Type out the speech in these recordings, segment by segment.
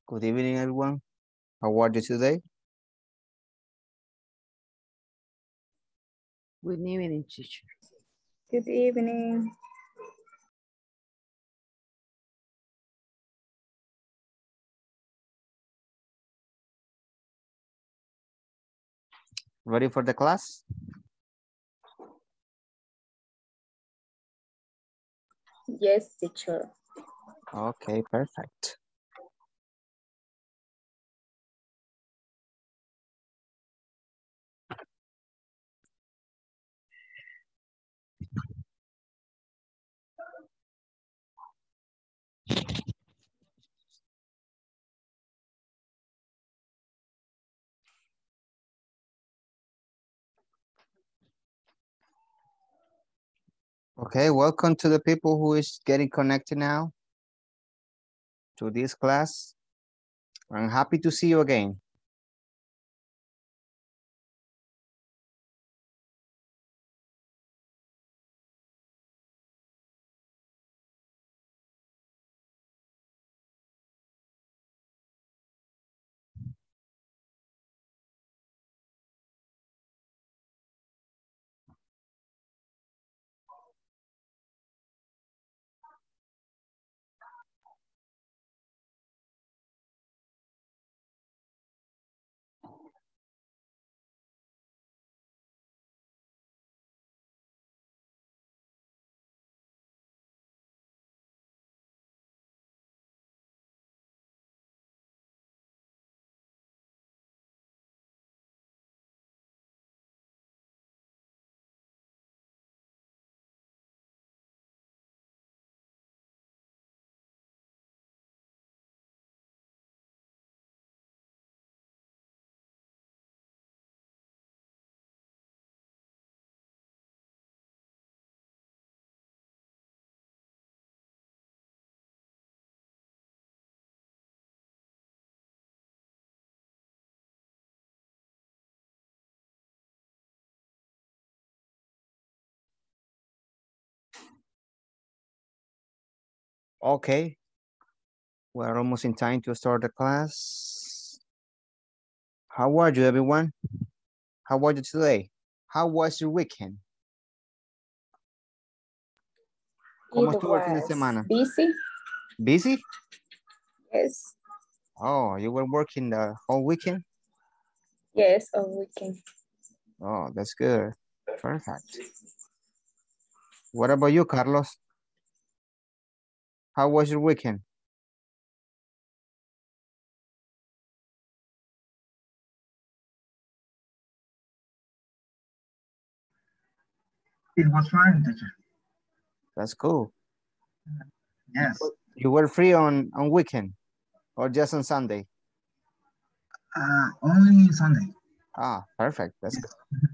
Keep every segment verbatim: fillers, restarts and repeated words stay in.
Good evening, everyone. How are you today? Good evening, teacher. Good evening. Ready for the class? Yes, teacher. Okay, perfect. Okay, welcome to the people who is getting connected now to this class. I'm happy to see you again. Okay, we're almost in time to start the class. How are you, everyone? How are you today? How was your weekend? ¿Cómo It estuvo el fin de was semana? busy. Busy? Yes. Oh, you were working the whole weekend? Yes, a weekend. Oh, that's good. Perfect. What about you, Carlos? How was your weekend? It was fun, teacher. That's cool. Yes. You were free on, on weekend or just on Sunday? Uh, only Sunday. Ah, perfect. That's Yes. good.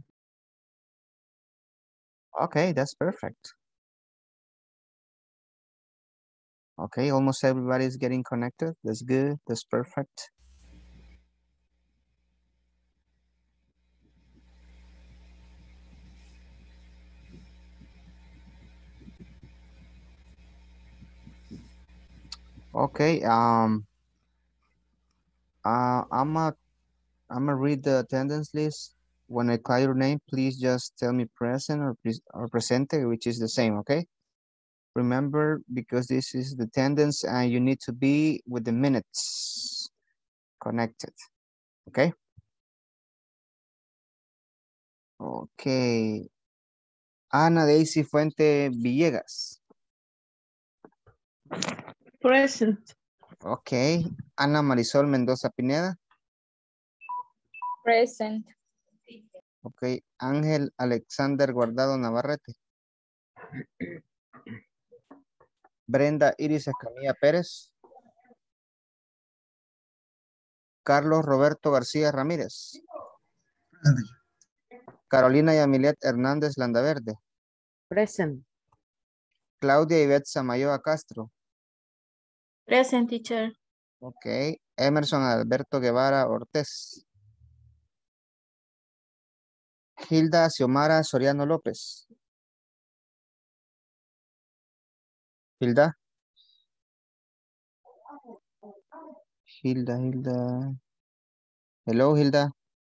Okay, that's perfect. Okay, almost everybody's getting connected. That's good. That's perfect. Okay, um, uh, I'm a, I'm gonna read the attendance list. When I call your name, please just tell me present or, pres or presente, which is the same, okay? Remember, because this is the attendance and you need to be with the minutes connected, okay? Okay. Ana Daisy Fuente Villegas. Present. Okay. Ana Marisol Mendoza Pineda. Present. Ok. Ángel Alexander Guardado Navarrete. Brenda Iris Escamilla Pérez. Carlos Roberto García Ramírez. Present, teacher. Carolina Yamilet Hernández Landaverde. Present. Claudia Ivette Samayoa Castro. Present, teacher. Ok. Emerson Alberto Guevara Ortiz. Hilda Xiomara Soriano López. Hilda. Hilda, Hilda. Hello, Hilda.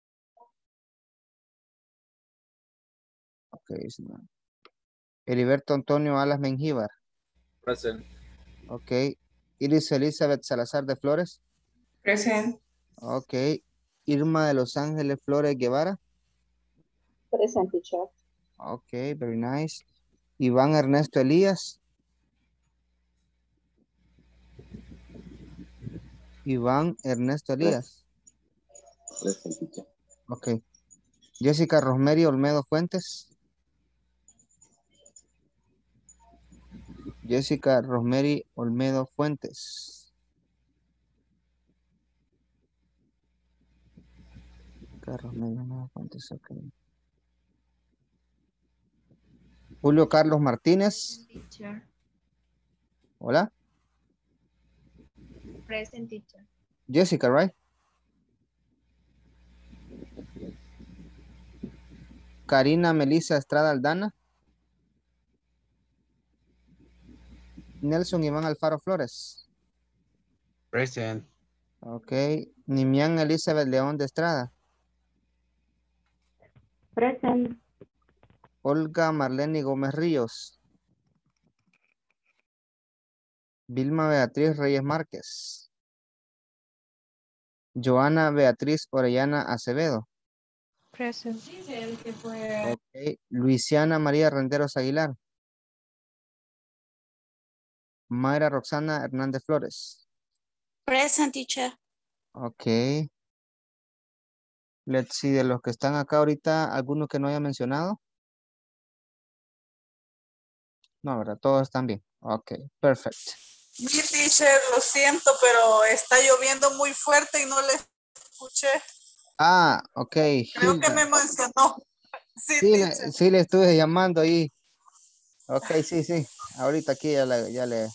Ok, it's not. Heriberto Antonio Alas Mengíbar. Present. Ok. Iris Elizabeth Salazar de Flores. Present. Ok. Irma de Los Ángeles Flores Guevara. Present, teacher. Ok, very nice. Iván Ernesto Elías. Iván Ernesto Elías. Present, teacher. Ok. Jessica Rosemary Olmedo Fuentes. Jessica Rosemary Olmedo Fuentes. Jessica Rosemary Olmedo Fuentes, ok. Julio Carlos Martínez. Teacher. Hola. Present, teacher. Jessica, right? Karina Melissa Estrada Aldana. Nelson Iván Alfaro Flores. Present. Ok. Nimian Elizabeth León de Estrada. Present. Olga Marlene Gómez Ríos. Vilma Beatriz Reyes Márquez. Joana Beatriz Orellana Acevedo. Present. Ok. Luisiana María Renderos Aguilar. Mayra Roxana Hernández Flores. Present, teacher. Ok. Let's see, de los que están acá ahorita, ¿alguno que no haya mencionado? No, ¿verdad? Todos están bien. Ok, perfecto. Mi teacher, lo siento, pero está lloviendo muy fuerte y no le escuché. Ah, ok. Creo que Hilda. me mencionó. Sí, Sí, le, teacher. sí le estuve llamando ahí. Ok, sí, sí. Ahorita aquí ya le, ya le,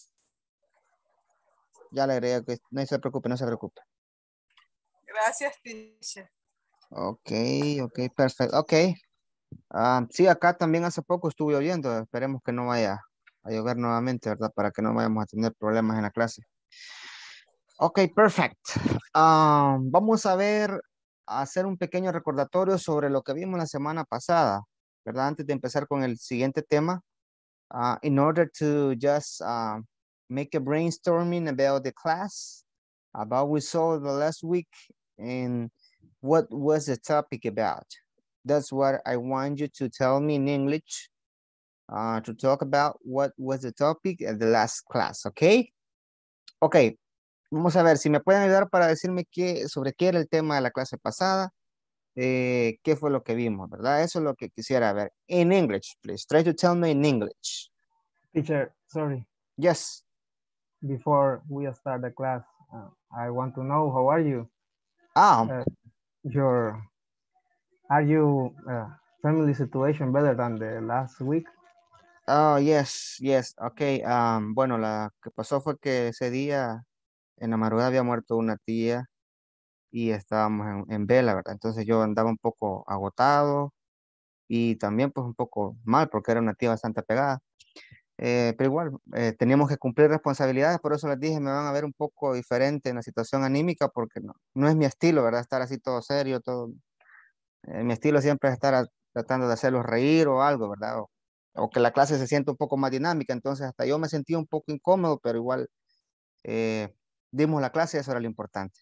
ya le agregué. Que no se preocupe, no se preocupe. Gracias, teacher. Ok, ok, perfecto. Ok. Ah, sí, acá también hace poco estuvo lloviendo. Esperemos que no vaya a llover nuevamente, ¿verdad? Para que no vayamos a tener problemas en la clase. Ok, perfect. Ah, vamos a ver, a hacer un pequeño recordatorio sobre lo que vimos la semana pasada, ¿verdad? Antes de empezar con el siguiente tema. Uh, in order to just uh, make a brainstorming about the class, about we saw the last week, and what was the topic about. That's what I want you to tell me in English, uh, to talk about what was the topic at the last class, okay? Okay, vamos a ver si me pueden ayudar para decirme qué, sobre qué era el tema de la clase pasada, eh, qué fue lo que vimos, ¿verdad? Eso es lo que quisiera ver. In English, please. Try to tell me in English. Teacher, sorry, Yes. before we start the class, uh, I want to know how are you? Ah, Uh, your, are you uh, family situation better than the last week? oh, yes, yes, ok. Um, bueno, lo que pasó fue que ese día en la madrugada había muerto una tía y estábamos en, en vela, ¿verdad? Entonces yo andaba un poco agotado y también pues un poco mal porque era una tía bastante pegada. Eh, pero igual, eh, teníamos que cumplir responsabilidades, por eso les dije, me van a ver un poco diferente en la situación anímica porque no, no es mi estilo, ¿verdad? Estar así todo serio, todo. Eh, mi estilo siempre es estar a- tratando de hacerlos reír o algo, ¿verdad? O, o que la clase se sienta un poco más dinámica, entonces hasta yo me sentía un poco incómodo, pero igual eh, dimos la clase y eso era lo importante.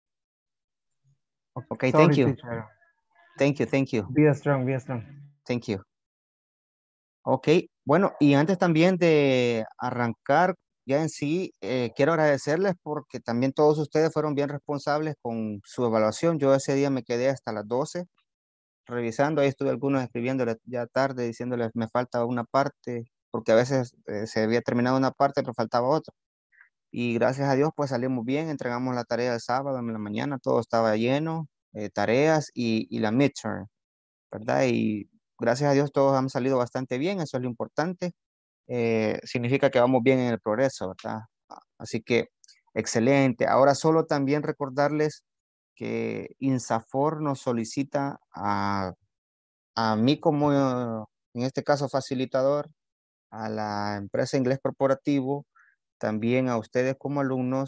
Ok, thank Sorry, you, teacher. thank you, thank you, Be strong, be strong. thank you. Ok, bueno, y antes también de arrancar ya en sí, eh, quiero agradecerles porque también todos ustedes fueron bien responsables con su evaluación. Yo ese día me quedé hasta las doce revisando, ahí estuve algunos escribiéndoles ya tarde, diciéndoles me falta una parte, porque a veces eh, se había terminado una parte, pero faltaba otra. Y gracias a Dios, pues salimos bien, entregamos la tarea el sábado en la mañana, todo estaba lleno, eh, tareas y, y la midterm, ¿verdad? Y gracias a Dios todos han salido bastante bien, eso es lo importante. Eh, significa que vamos bien en el progreso, ¿verdad? Así que, excelente. Ahora solo también recordarles que INSAFOR nos solicita a a mí como, eh, en este caso, facilitador, a la empresa Inglés Corporativo, también a ustedes como alumnos,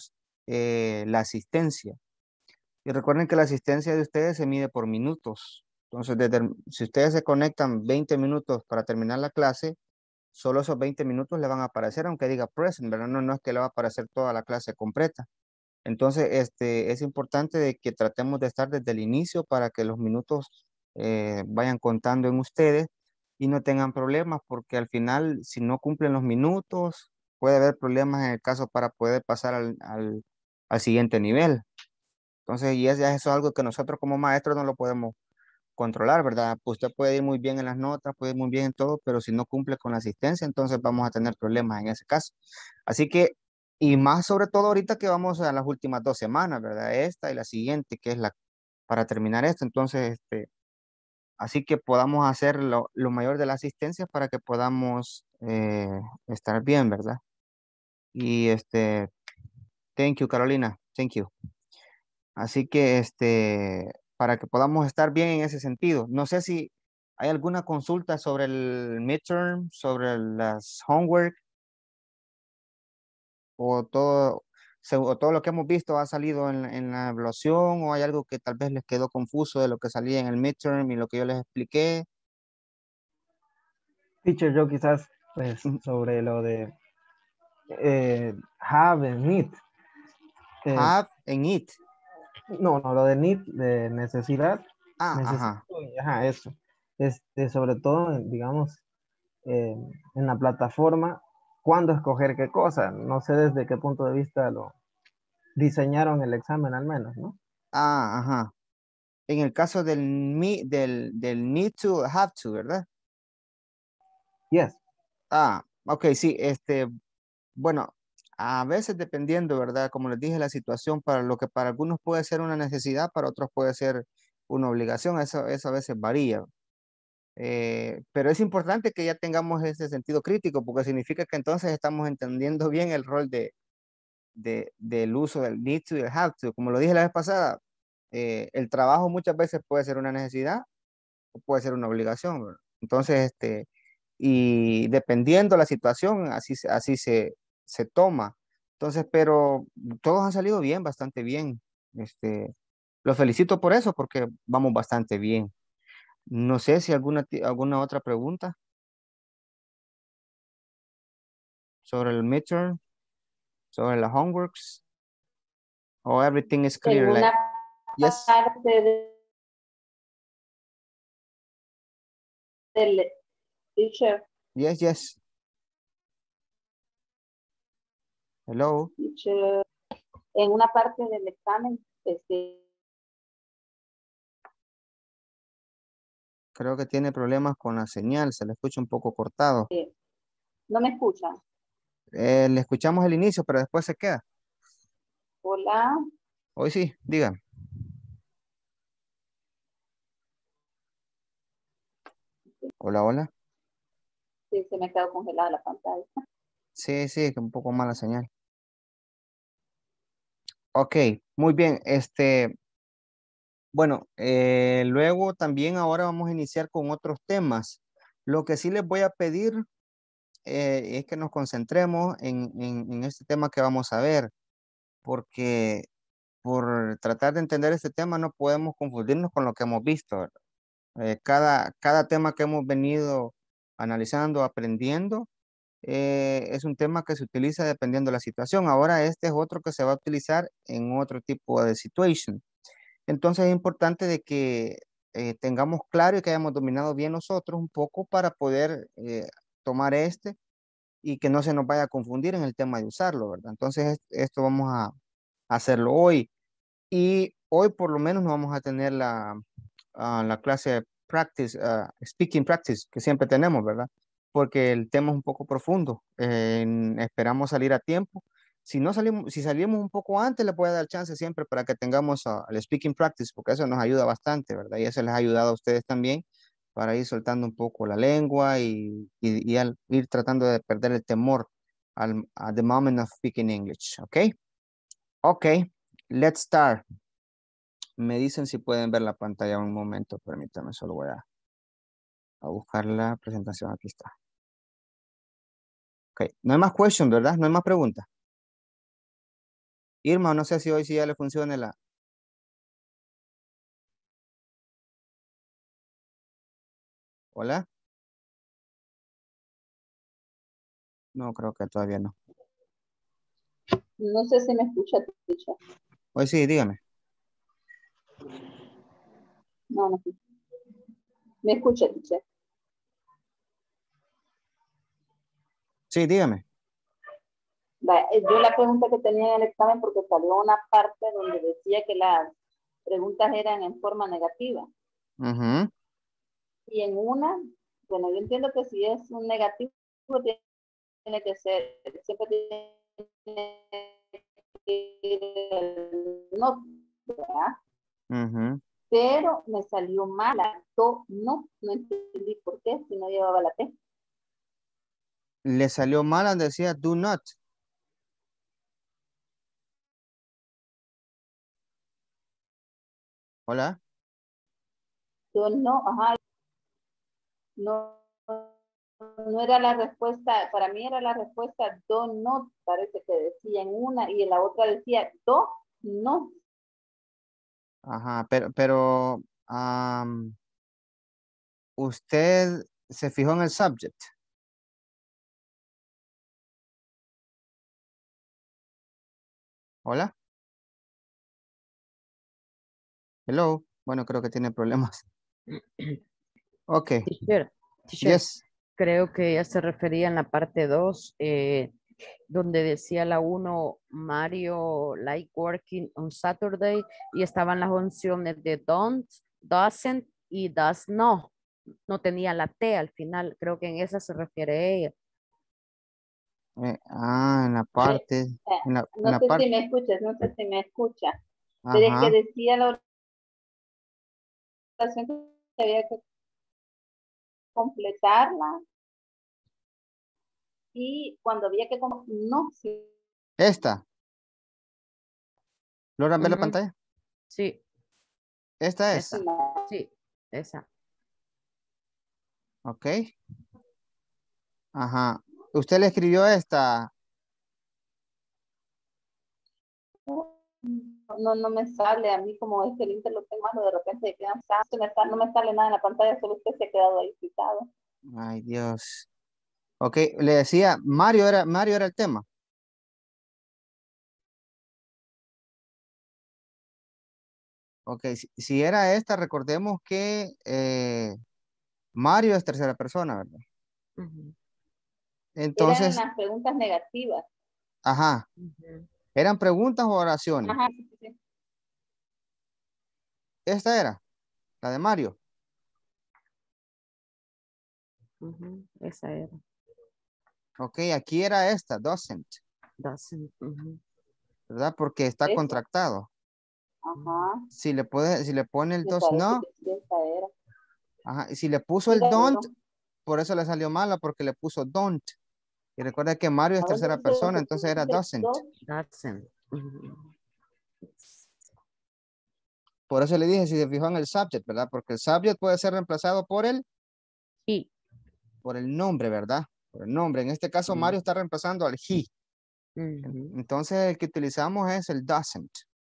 eh, la asistencia. Y recuerden que la asistencia de ustedes se mide por minutos. Entonces, desde, si ustedes se conectan veinte minutos para terminar la clase, solo esos veinte minutos le van a aparecer, aunque diga present, ¿verdad? No, no es que le va a aparecer toda la clase completa. Entonces, este, es importante de que tratemos de estar desde el inicio para que los minutos eh, vayan contando en ustedes y no tengan problemas, porque al final, si no cumplen los minutos, puede haber problemas en el caso para poder pasar al, al, al siguiente nivel. Entonces, y es, ya eso es algo que nosotros como maestros no lo podemos controlar, ¿verdad? Pues usted puede ir muy bien en las notas, puede ir muy bien en todo, pero si no cumple con la asistencia, entonces vamos a tener problemas en ese caso. Así que, y más sobre todo ahorita que vamos a las últimas dos semanas, ¿verdad? Esta y la siguiente, que es la para terminar esto. Entonces, este, así que podamos hacer lo, lo mayor de la asistencia para que podamos eh, estar bien, ¿verdad? Y este, thank you, Carolina, thank you. Así que, este, para que podamos estar bien en ese sentido. No sé si hay alguna consulta sobre el midterm, sobre las homework, o todo, se- o todo lo que hemos visto ha salido en, en la evaluación, o hay algo que tal vez les quedó confuso de lo que salía en el midterm y lo que yo les expliqué. Teacher, yo quizás, pues, Ujú. sobre lo de eh, have and need. Eh, Have and eat. no, no, lo de need, de necesidad. Ah, Necesito, ajá. ajá, eso. Este, sobre todo, digamos, eh, en la plataforma, cuándo escoger qué cosa. No sé desde qué punto de vista lo diseñaron el examen al menos, ¿no? Ah, ajá. En el caso del, me- del, del need to, have to, ¿verdad? Yes. Ah, ok, sí, este, bueno, a veces dependiendo, ¿verdad? Como les dije, la situación para lo que para algunos puede ser una necesidad, para otros puede ser una obligación, eso, eso a veces varía. Eh, pero es importante que ya tengamos ese sentido crítico, porque significa que entonces estamos entendiendo bien el rol de, de- del uso del need to y el have to. Como lo dije la vez pasada, eh, el trabajo muchas veces puede ser una necesidad o puede ser una obligación, ¿verdad? Entonces, este, y dependiendo la situación, así, se- así se, se toma. Entonces, pero todos han salido bien, bastante bien. Este, los felicito por eso, porque vamos bastante bien. No sé si alguna, ti- alguna otra pregunta sobre el midterm, sobre las homeworks, o everything is En clear, like, una yes, parte de- del teacher, yes, yes. Hello, teacher, en una parte del examen, este, creo que tiene problemas con la señal, se le escucha un poco cortado. no me escuchan. Eh, le escuchamos el inicio, pero después se queda. Hola, Hoy sí, diga. Hola, hola. sí, se me ha quedado congelada la pantalla. Sí, sí, que un poco mala señal. Ok, muy bien. Este, bueno, eh, luego también ahora vamos a iniciar con otros temas. Lo que sí les voy a pedir eh, es que nos concentremos en, en, en este tema que vamos a ver, porque por tratar de entender este tema no podemos confundirnos con lo que hemos visto, ¿verdad? Eh, cada, cada tema que hemos venido analizando, aprendiendo, eh, es un tema que se utiliza dependiendo de la situación. Ahora este es otro que se va a utilizar en otro tipo de situation. Entonces es importante de que eh, tengamos claro y que hayamos dominado bien nosotros un poco para poder eh, tomar este y que no se nos vaya a confundir en el tema de usarlo, ¿verdad? Entonces es- esto vamos a hacerlo hoy. Y hoy por lo menos no vamos a tener la, ah, la clase practice, ah, speaking practice que siempre tenemos, ¿verdad? Porque el tema es un poco profundo. Eh, esperamos salir a tiempo. Si no salimos, si salimos un poco antes, le puede dar chance siempre para que tengamos ah, el speaking practice, porque eso nos ayuda bastante, ¿verdad? Y eso les ha ayudado a ustedes también para ir soltando un poco la lengua y, y, y al ir tratando de perder el temor al at the moment of speaking English, ¿ok? Ok, let's start. Me dicen si pueden ver la pantalla un momento, permítanme, solo voy a, a buscar la presentación, aquí está. Ok, no hay más question, ¿verdad? No hay más preguntas. Irma, no sé si hoy sí ya le funciona la... Hola. No, creo que todavía no. No sé si me escucha, teacher. Hoy sí, dígame. No, no. Me escucha, teacher. Sí, dígame. Va, eh, Yo la pregunta que tenía en el examen porque salió una parte donde decía que las preguntas eran en forma negativa. Ujú. Y en una, bueno, yo entiendo que si es un negativo, tiene que ser, siempre tiene que ir el no, ¿verdad? Ujú. Pero me salió mala, to, no, no entendí por qué, si no llevaba la T. Le salió mal, decía do not. Hola. Yo no, ajá, no, no era la respuesta, para mí era la respuesta do not, parece que decía en una, y en la otra decía do no. Ajá, pero, pero am, usted se fijó en el subject. Hola. Hello. Bueno, creo que tiene problemas. Ok. Teacher, teacher, Yes. creo que ella se refería en la parte dos, eh, donde decía la uno, Mario like working on Saturday, y estaban las opciones de don't, doesn't y does no. No tenía la T al final, creo que en esa se refiere ella. Eh, ah, en la Eh, parte, eh, en la, en no la sé parte, si me escuchas, no sé si me escucha. Pero es que ajá, decía la oración que había que completarla y cuando había que com- no, sí, esta, ¿logran ver la Ujú. pantalla? Sí, Esta es, esa, no. sí, esa. ok, ajá. Usted le escribió esta, No, no me sale a mí como este link lo tengo malo, de repente quedan, no me sale, no me sale nada en la pantalla, solo usted se ha quedado ahí citado. ay Dios, ok, le decía, Mario era, Mario era el tema, ok, si, si era esta, recordemos que eh, Mario es tercera persona, ¿verdad? Ujú, Eran en Entonces, las preguntas negativas. ajá, ujú, ¿eran preguntas o oraciones? Ajá, sí, sí, sí. Esta era, la de Mario. ujú, esa era. Ok, aquí era esta, doesn't, Doesn't, ujú, ¿verdad? Porque está Esa, contractado. ujú. ajá, Si le puede, si le pone el me does parece not, que sí, esa era. ajá, y si le puso Sí, el de don't, acuerdo. por eso le salió mala, porque le puso don't. Y recuerda que Mario es ¿A dónde tercera dice persona, que entonces era dice doesn't. dos? Doesn't, ujú. Por eso le dije si se fijó en el subject, ¿verdad? Porque el subject puede ser reemplazado por el, Y, por el nombre, ¿verdad? Por el nombre. En este caso, ujú, Mario está reemplazando al he. En- ujú. Entonces, el que utilizamos es el doesn't.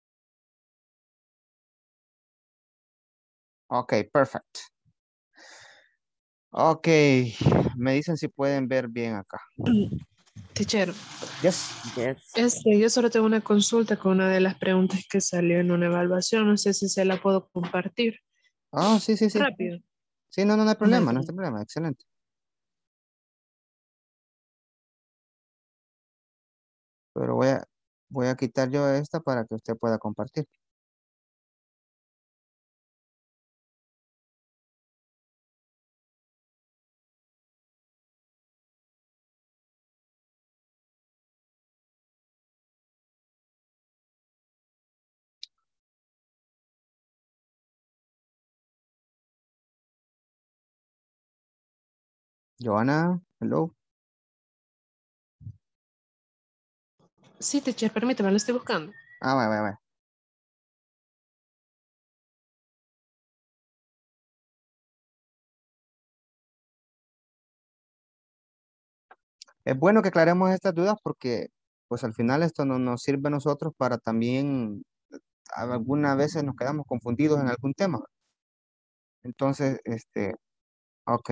Ok, perfect. Ok, me dicen si pueden ver bien acá. Teacher, Yes. Yes. este, yo solo tengo una consulta con una de las preguntas que salió en una evaluación. No sé si se la puedo compartir. Ah, sí, sí, sí. Rápido. Sí, no, no, no hay No hay problema, no hay problema. problema. Excelente. Pero voy a, voy a quitar yo esta para que usted pueda compartir. Joana, hello. Sí, teacher, permítame, lo estoy buscando. Ah, bueno, bueno, bueno. Es bueno que aclaremos estas dudas porque pues al final esto no nos sirve a nosotros para también, algunas veces nos quedamos confundidos en algún tema. Entonces, este, ok.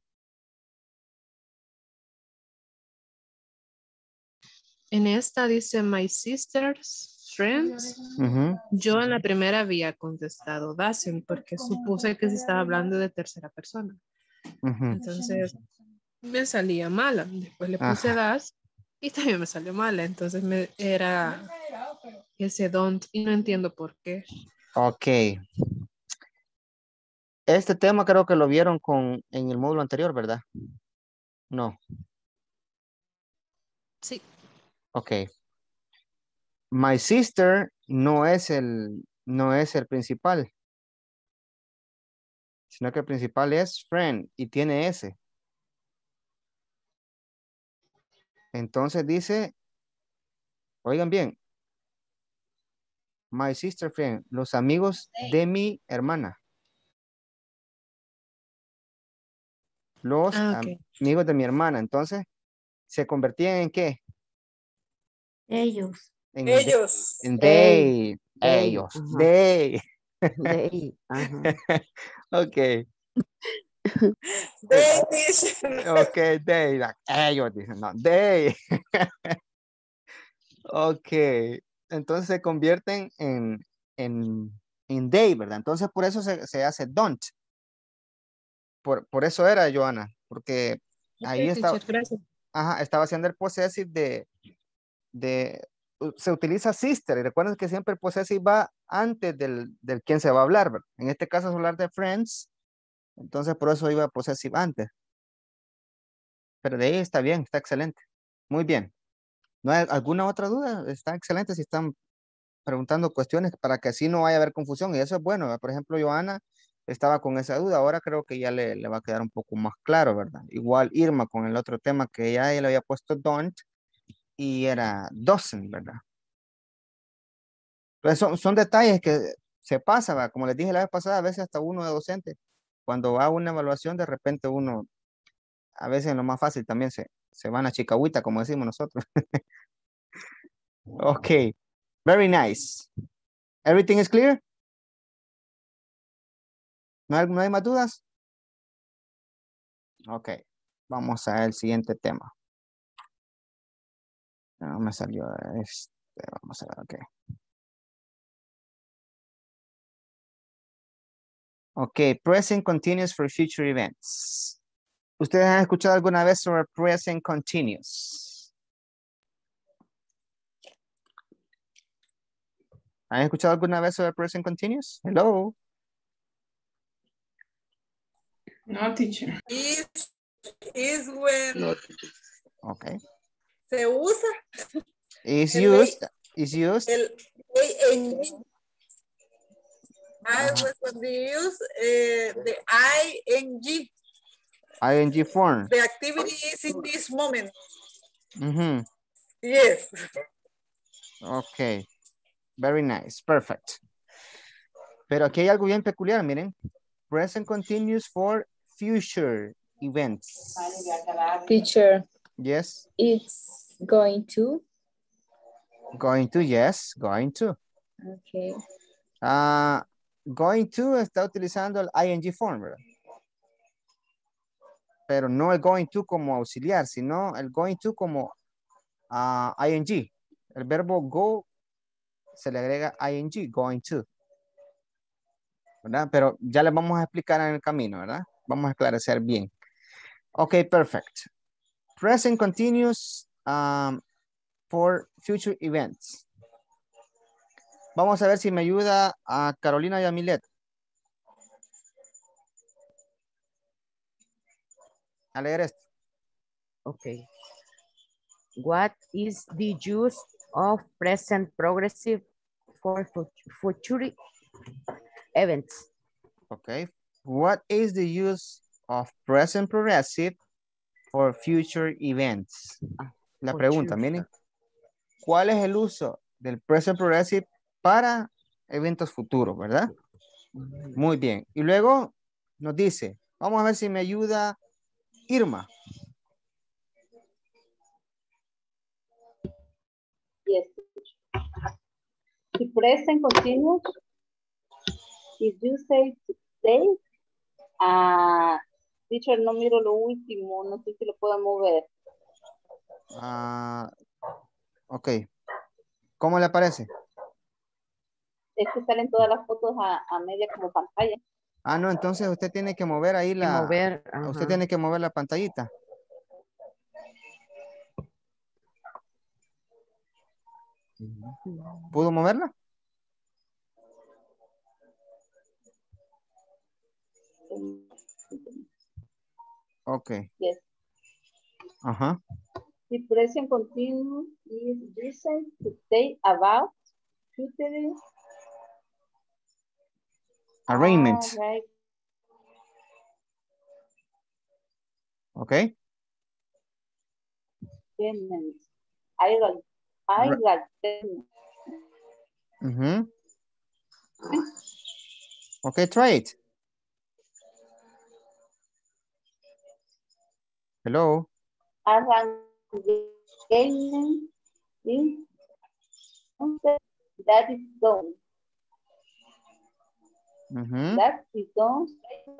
En esta dice my sister's friends. Ujú, Yo en la primera había contestado doesn't porque supuse que se estaba hablando de tercera persona. ujú. Entonces me salía mala. Después le puse Ajá. das y también me salió mala. Entonces me era ese don't y no entiendo por qué. Ok. Este tema creo que lo vieron con, en el módulo anterior, ¿verdad? No. Sí. Ok. My sister no es el, no es el principal, sino que el principal es friend y tiene S. Entonces dice, oigan bien, my sister friend, los amigos de mi hermana. Los Ah, am- ok. amigos de mi hermana. Entonces, ¿se convertían en qué? Ellos. En, de- Ellos. en They, they. they, Ellos. ajá, They. they, ajá. Ok. Eh, They dicen. Ok, they. like, ellos dicen, no, they. Ok. Entonces se convierten en, en, en they, ¿verdad? Entonces por eso se, se hace don't. Por, por eso era, Joana, porque Ok, ahí estaba, teacher, gracias. ajá, estaba haciendo el possessive de, de, u- se utiliza sister, y recuerden que siempre el possessive va antes del, del quien se va a hablar, ¿verdad? En este caso es hablar de friends, entonces por eso iba possessive antes. Pero de ahí está bien, está excelente. Muy bien. ¿No hay alguna otra duda? Está excelente si están preguntando cuestiones para que así no vaya a haber confusión. Y eso es bueno, ¿verdad? Por ejemplo, Joana estaba con esa duda. Ahora creo que ya le, le va a quedar un poco más claro, ¿verdad? Igual Irma con el otro tema que ya le había puesto don't y era doesn't, ¿verdad? Pues son, son detalles que se pasa, ¿verdad? Como les dije la vez pasada, a veces hasta uno de docente, cuando va a una evaluación, de repente uno, a veces en lo más fácil también se, se van a chicahuita, como decimos nosotros. Ok, very nice. Everything is clear? ¿No hay, no hay más dudas? Ok, vamos al siguiente tema. No me salió este, vamos a ver, ok. Ok, present continuous for future events. ¿Ustedes han escuchado alguna vez sobre present continuous? ¿Han escuchado alguna vez sobre present continuous? Hello. No, teacher. Is, is when No, teacher. Ok. se usa Is el, used, is used. el ing. I Ajá. was when they use eh, the ing. ing form. The activity is in this moment. Mhm. Yes. Ok. Very nice. Perfect. Pero aquí hay algo bien peculiar, miren. Present continuous for future events. Teacher, Yes. it's going to. Going to, yes. Going to. Okay. Ah, going to está utilizando el ing form, ¿verdad? Pero no el going to como auxiliar, sino el going to como ah, ing. El verbo go se le agrega ing, going to. ¿Verdad? Pero ya les vamos a explicar en el camino, ¿verdad? Vamos a esclarecer bien. Ok, perfect. Present continuous um, for future events. Vamos a ver si me ayuda a Carolina y a Milet. A leer esto. Okay. What is the use of present progressive for fu- future events? Okay. What is the use of present progressive for future events? La pregunta, Future. miren. ¿Cuál es el uso del present progressive para eventos futuros, verdad? Muy bien. Y luego nos dice, vamos a ver si me ayuda Irma. The present continuous is you say to stay. Ah, teacher, no miro lo último, no sé si lo puedo mover. Ah, ok. ¿Cómo le parece? Es que salen todas las fotos a, a media como pantalla. Ah, no, entonces usted tiene que mover ahí Que la... mover, Usted ajá. tiene que mover la pantallita. ¿Pudo moverla? Ok. Yes. Ajá. The present continuous is used to say about future. Arraignments. Ah, right. Ok. Tenants. I got, I Re- got tenants. Ujú. Ok, try it. Hello. Arrangement is that is done. Ujú. That is done.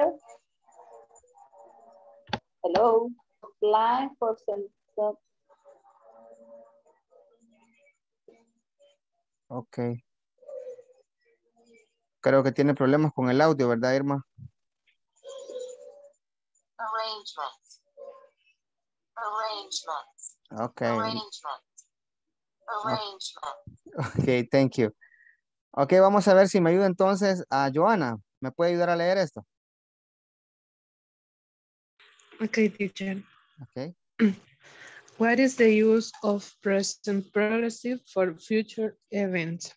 Hello. Apply for some. some- Ok. Creo que tiene problemas con el audio, ¿verdad, Irma? Arrangement. Arrangement. Ok. Arrangement. Arrangement. Ok, thank you. Ok, vamos a ver si me ayuda entonces a Joana. ¿Me puede ayudar a leer esto? Okay, teacher. Ok. What is the use of present progressive for future events?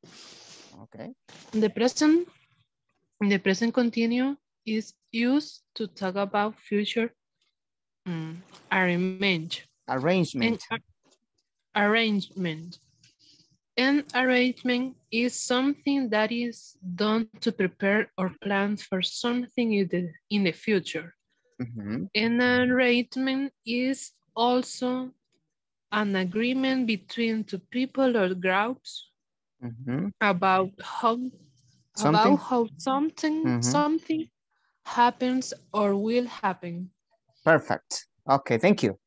Ok. The present, the present continuous is used to talk about future um, arrangement. Arrangement. And ar- arrangement. An arrangement is something that is done to prepare or plan for something in the, in the future. Ujú. An arrangement is also an agreement between two people or groups Ujú. about how Something. about how something Ujú. something happens or will happen. Perfect. Okay, thank you.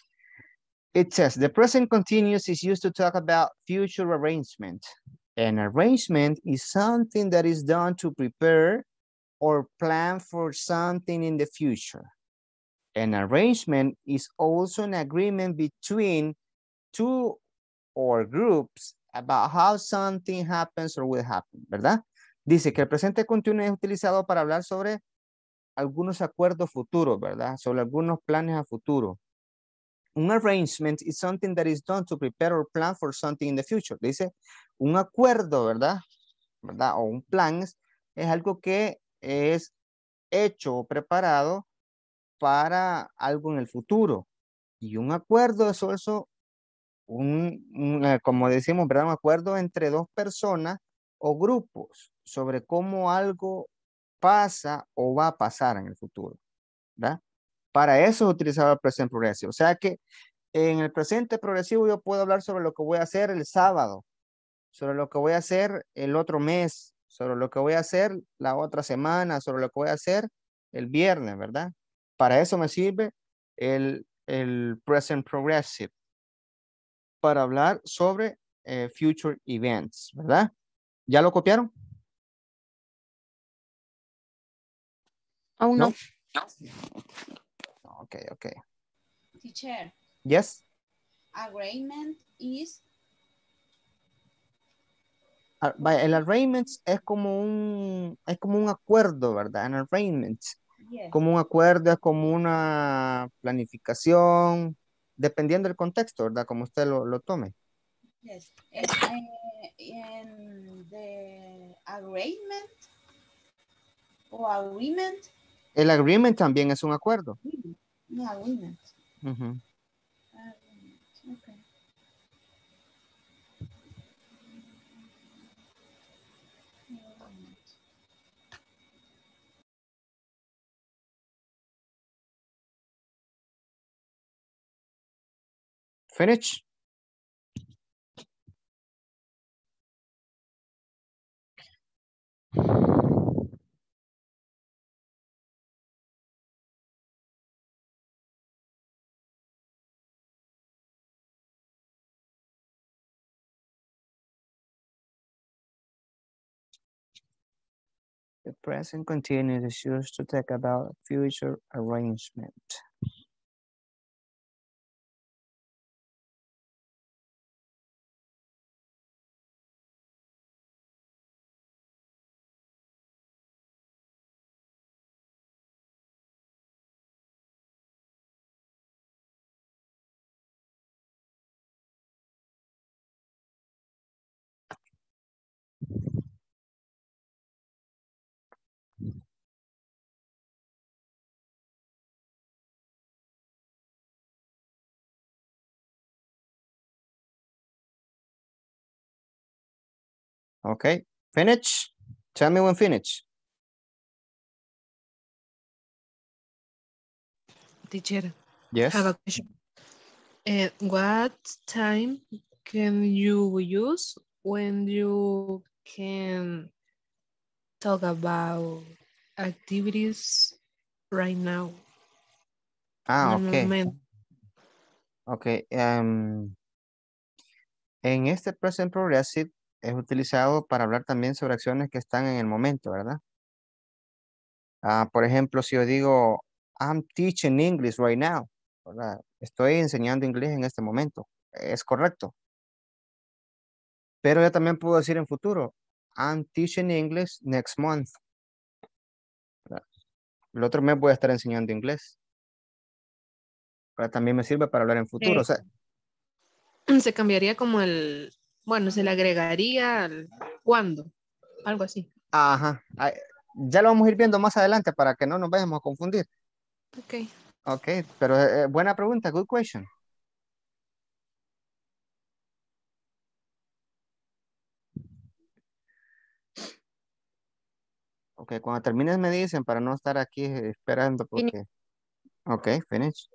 It says the present continuous is used to talk about future arrangement. An arrangement is something that is done to prepare or plan for something in the future. An arrangement is also an agreement between two or groups about how something happens or will happen, ¿verdad? Dice que el presente continuo es utilizado para hablar sobre algunos acuerdos futuros, ¿verdad? Sobre algunos planes a futuro. Un arrangement is something that is done to prepare or plan for something in the future. Dice, un acuerdo, ¿verdad? ¿verdad? O un plan es, es algo que es hecho o preparado para algo en el futuro. Y un acuerdo es eso, un, un, eh, como decimos, ¿verdad? Un acuerdo entre dos personas o grupos sobre cómo algo pasa o va a pasar en el futuro, ¿verdad? Para eso es utilizado el presente progresivo. O sea que en el presente progresivo yo puedo hablar sobre lo que voy a hacer el sábado, sobre lo que voy a hacer el otro mes, sobre lo que voy a hacer la otra semana, sobre lo que voy a hacer el viernes, ¿verdad? Para eso me sirve el, el present progressive, para hablar sobre eh, future events, ¿verdad? ¿Ya lo copiaron? Aún no. Ok, ok. Teacher, Yes. agreement is Ah, vaya, el arraignment es como un, es como un acuerdo, ¿verdad? Un arraignment. yes. Como un acuerdo, es como una planificación, dependiendo del contexto, ¿verdad? Como usted lo, lo tome. Yes. And, uh, in the agreement or agreement. El agreement también es un acuerdo. No, agreement. Ujú. Agreement. Okay. Finish. The present continuous is used to talk about future arrangement. Okay, finish. Tell me when finish. Teacher, Yes. have a question. Uh, what time can you use when you can talk about activities right now? Ah, ok. Normalmente. Ok. Um, en este present progressive es utilizado para hablar también sobre acciones que están en el momento, ¿verdad? Ah, por ejemplo, si yo digo, I'm teaching English right now, ¿verdad? Estoy enseñando inglés en este momento. Es correcto. Pero yo también puedo decir en futuro, I'm teaching English next month. ¿verdad? El otro mes voy a estar enseñando inglés. Pero también me sirve para hablar en futuro. Eh, O sea, Se cambiaría como el, bueno, se le agregaría el cuándo, algo así. ajá. Ay, ya lo vamos a ir viendo más adelante para que no nos vayamos a confundir. Ok. Ok, pero eh, buena pregunta, good question. Ok, cuando termines me dicen para no estar aquí eh, esperando Finish. porque... Ok, finish.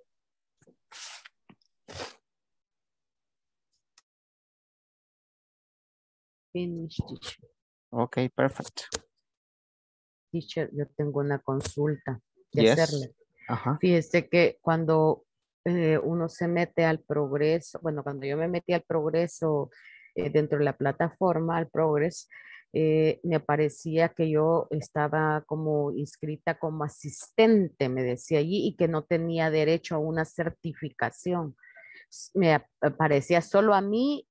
Finish, teacher. Ok, perfect. Teacher, yo tengo una consulta que Yes. hacerle. Ajá. Fíjese que cuando eh, uno se mete al progreso, bueno, cuando yo me metí al progreso eh, dentro de la plataforma, al progreso, eh, me parecía que yo estaba como inscrita como asistente, me decía allí, y que no tenía derecho a una certificación. S- Me ap- parecía solo a mí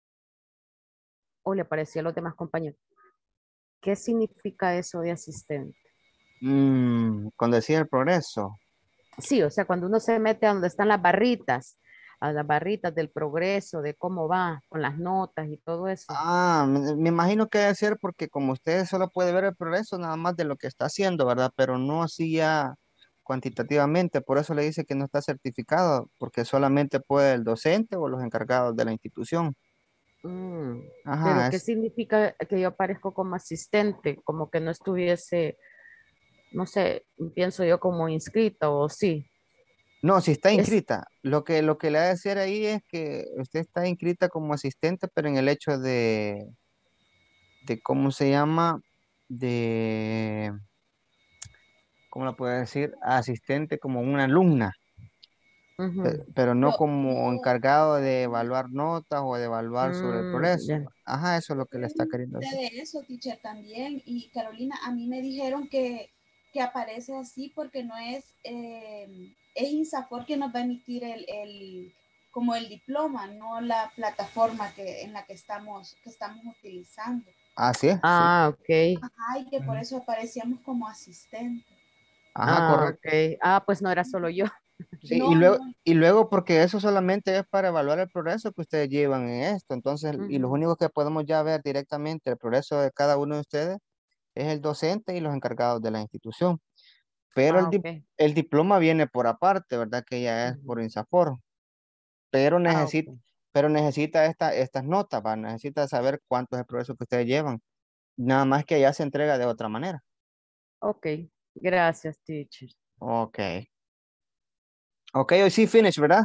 o le parecía a los demás compañeros. ¿Qué significa eso de asistente? Mm, cuando decía el progreso. Sí, o sea, cuando uno se mete a donde están las barritas, a las barritas del progreso, de cómo va, con las notas y todo eso. Ah, me, me imagino que debe ser porque como usted solo puede ver el progreso nada más de lo que está haciendo, ¿verdad? Pero no así ya cuantitativamente. Por eso le dice que no está certificado, porque solamente puede el docente o los encargados de la institución. Mm, Ajá, pero ¿qué es, significa que yo aparezco como asistente? Como que no estuviese, no sé, pienso yo como inscrito o sí. no, si está Es, inscrita. Lo que, lo que le ha de decir ahí es que usted está inscrita como asistente, pero en el hecho de, de ¿cómo se llama? De, ¿cómo la puedo decir? Asistente como una alumna, pe- ujú, pero no Yo, como yo, encargado de evaluar notas o de evaluar sobre el mm, progreso. ya. Ajá, eso es lo que le está queriendo sé decir. de eso, teacher, también. Y Carolina, a mí me dijeron que, que aparece así porque no es, eh, es INSAFOR que nos va a emitir el, el, como el diploma, no la plataforma que, en la que estamos, que estamos utilizando. Así es, sí. Ah, ok. Ajá, y que por Ujú. eso aparecíamos como asistentes. Ajá, Ah, correcto. ok. Ah, pues no era solo yo. Sí, y No, luego, no. y luego porque eso solamente es para evaluar el progreso que ustedes llevan en esto. Entonces, y los Ujú. únicos que podemos ya ver directamente el progreso de cada uno de ustedes es el docente y los encargados de la institución. Pero el, Ah, di- ok. el diploma viene por aparte, ¿verdad? Que ya es por Ujú. INSAFOR. Pero Ah, necesita, ok. pero necesita esta, estas notas, ¿va? Necesita saber cuánto es el progreso que ustedes llevan. Nada más que allá se entrega de otra manera. Ok. Gracias, teacher. Ok. Ok, hoy sí finish, ¿verdad?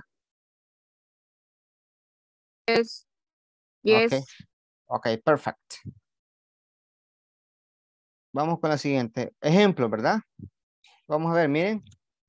Yes. Ok. Yes. Ok, perfect. Vamos con la siguiente. Ejemplo, ¿verdad? Vamos a ver, miren.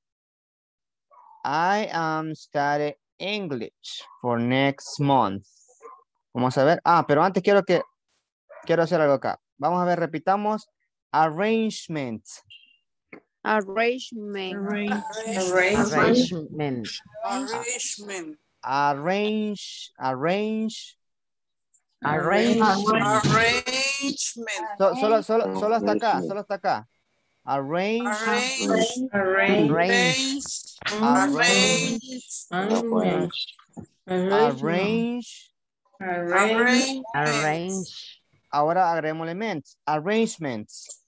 I am studying English for next month. Vamos a ver. Ah, pero antes quiero que, quiero hacer algo acá. Vamos a ver, repitamos Arrangement. Arrangement. Arrangement. Arrangement. Arrangement. Arrange, arrange. Arrangement. Arrangement. So- solo, solo, solo hasta acá, solo hasta acá. Arrange. Arrange. Arrange. Arrange. Arrange. Arrange. Arrange. Arrange. Ahora agreguémosle ments. Arrangements.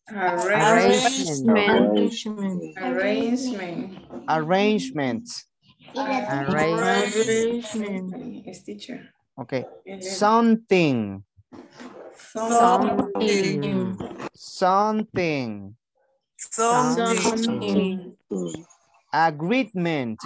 Arrangement. Arrangement. Arrangements. Arrangement. Yes, teacher. Okay. Something. Something. Something. Something. Agreement.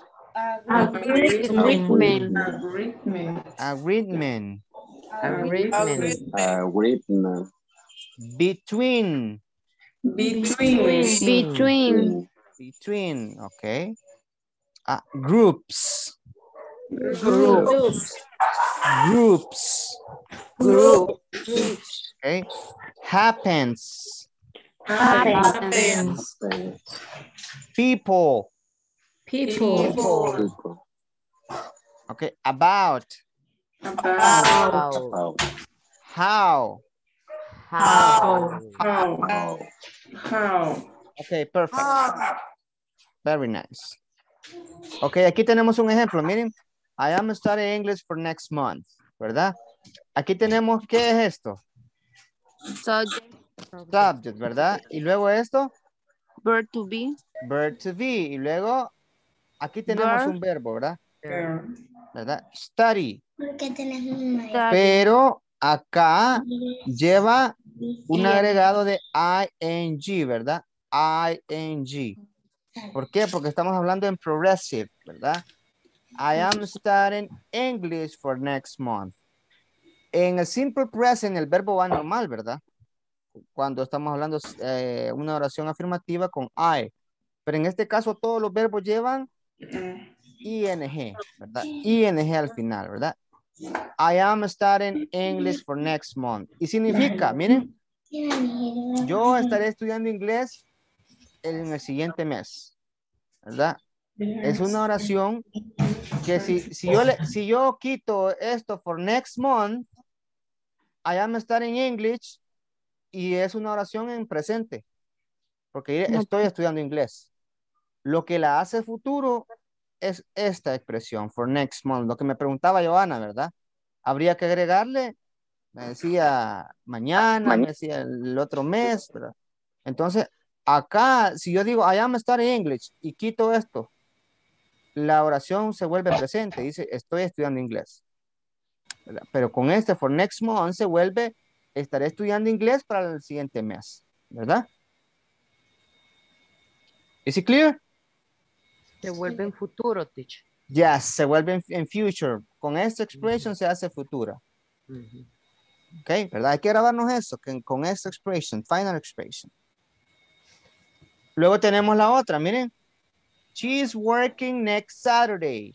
Agreement. Agreement. Agreement. Agreement. Agreement. Between. Between. Between. Between. Okay. Uh, groups. Groups. Groups. Groups. Okay. Happens. Happens. People. People. Okay. About. About. How. How. How. How. Okay, perfect. Very nice. Okay, aquí tenemos un ejemplo. Miren, I am studying English for next month, ¿verdad? Aquí tenemos, ¿qué es esto? Subject. Subject, ¿verdad? Y luego esto, Verb to be. verb to be. Y luego, aquí tenemos Verb. un verbo, ¿verdad? Verb. ¿Verdad? Study. Study. Pero acá lleva un agregado de ing, ¿verdad? ing. ¿Por qué? Porque estamos hablando en progressive, ¿verdad? I am studying English for next month. En el simple present el verbo va normal, ¿verdad? Cuando estamos hablando eh, una oración afirmativa con I. Pero en este caso todos los verbos llevan ing, ¿verdad? ing al final, ¿verdad? I am studying English for next month. Y significa, miren, yo estaré estudiando inglés en el siguiente mes, ¿verdad? Es una oración que si, si, yo, le, si yo quito esto for next month, I am studying English, y es una oración en presente, porque estoy estudiando inglés. Lo que la hace futuro es esta expresión, for next month. Lo que me preguntaba Joana, ¿verdad? Habría que agregarle, me decía mañana, me decía el otro mes, ¿verdad? Entonces, acá, si yo digo I am studying English y quito esto, la oración se vuelve presente, dice estoy estudiando inglés, ¿verdad? Pero con este for next month se vuelve estaré estudiando inglés para el siguiente mes, ¿verdad? ¿Is it clear? Se vuelve en futuro, teacher. Yes, se vuelve en, en future. Con esta expression se hace futura. Uh-huh. Ok, ¿verdad? Hay que grabarnos eso, que con esta expression, final expression. Luego tenemos la otra, miren. She is working next Saturday.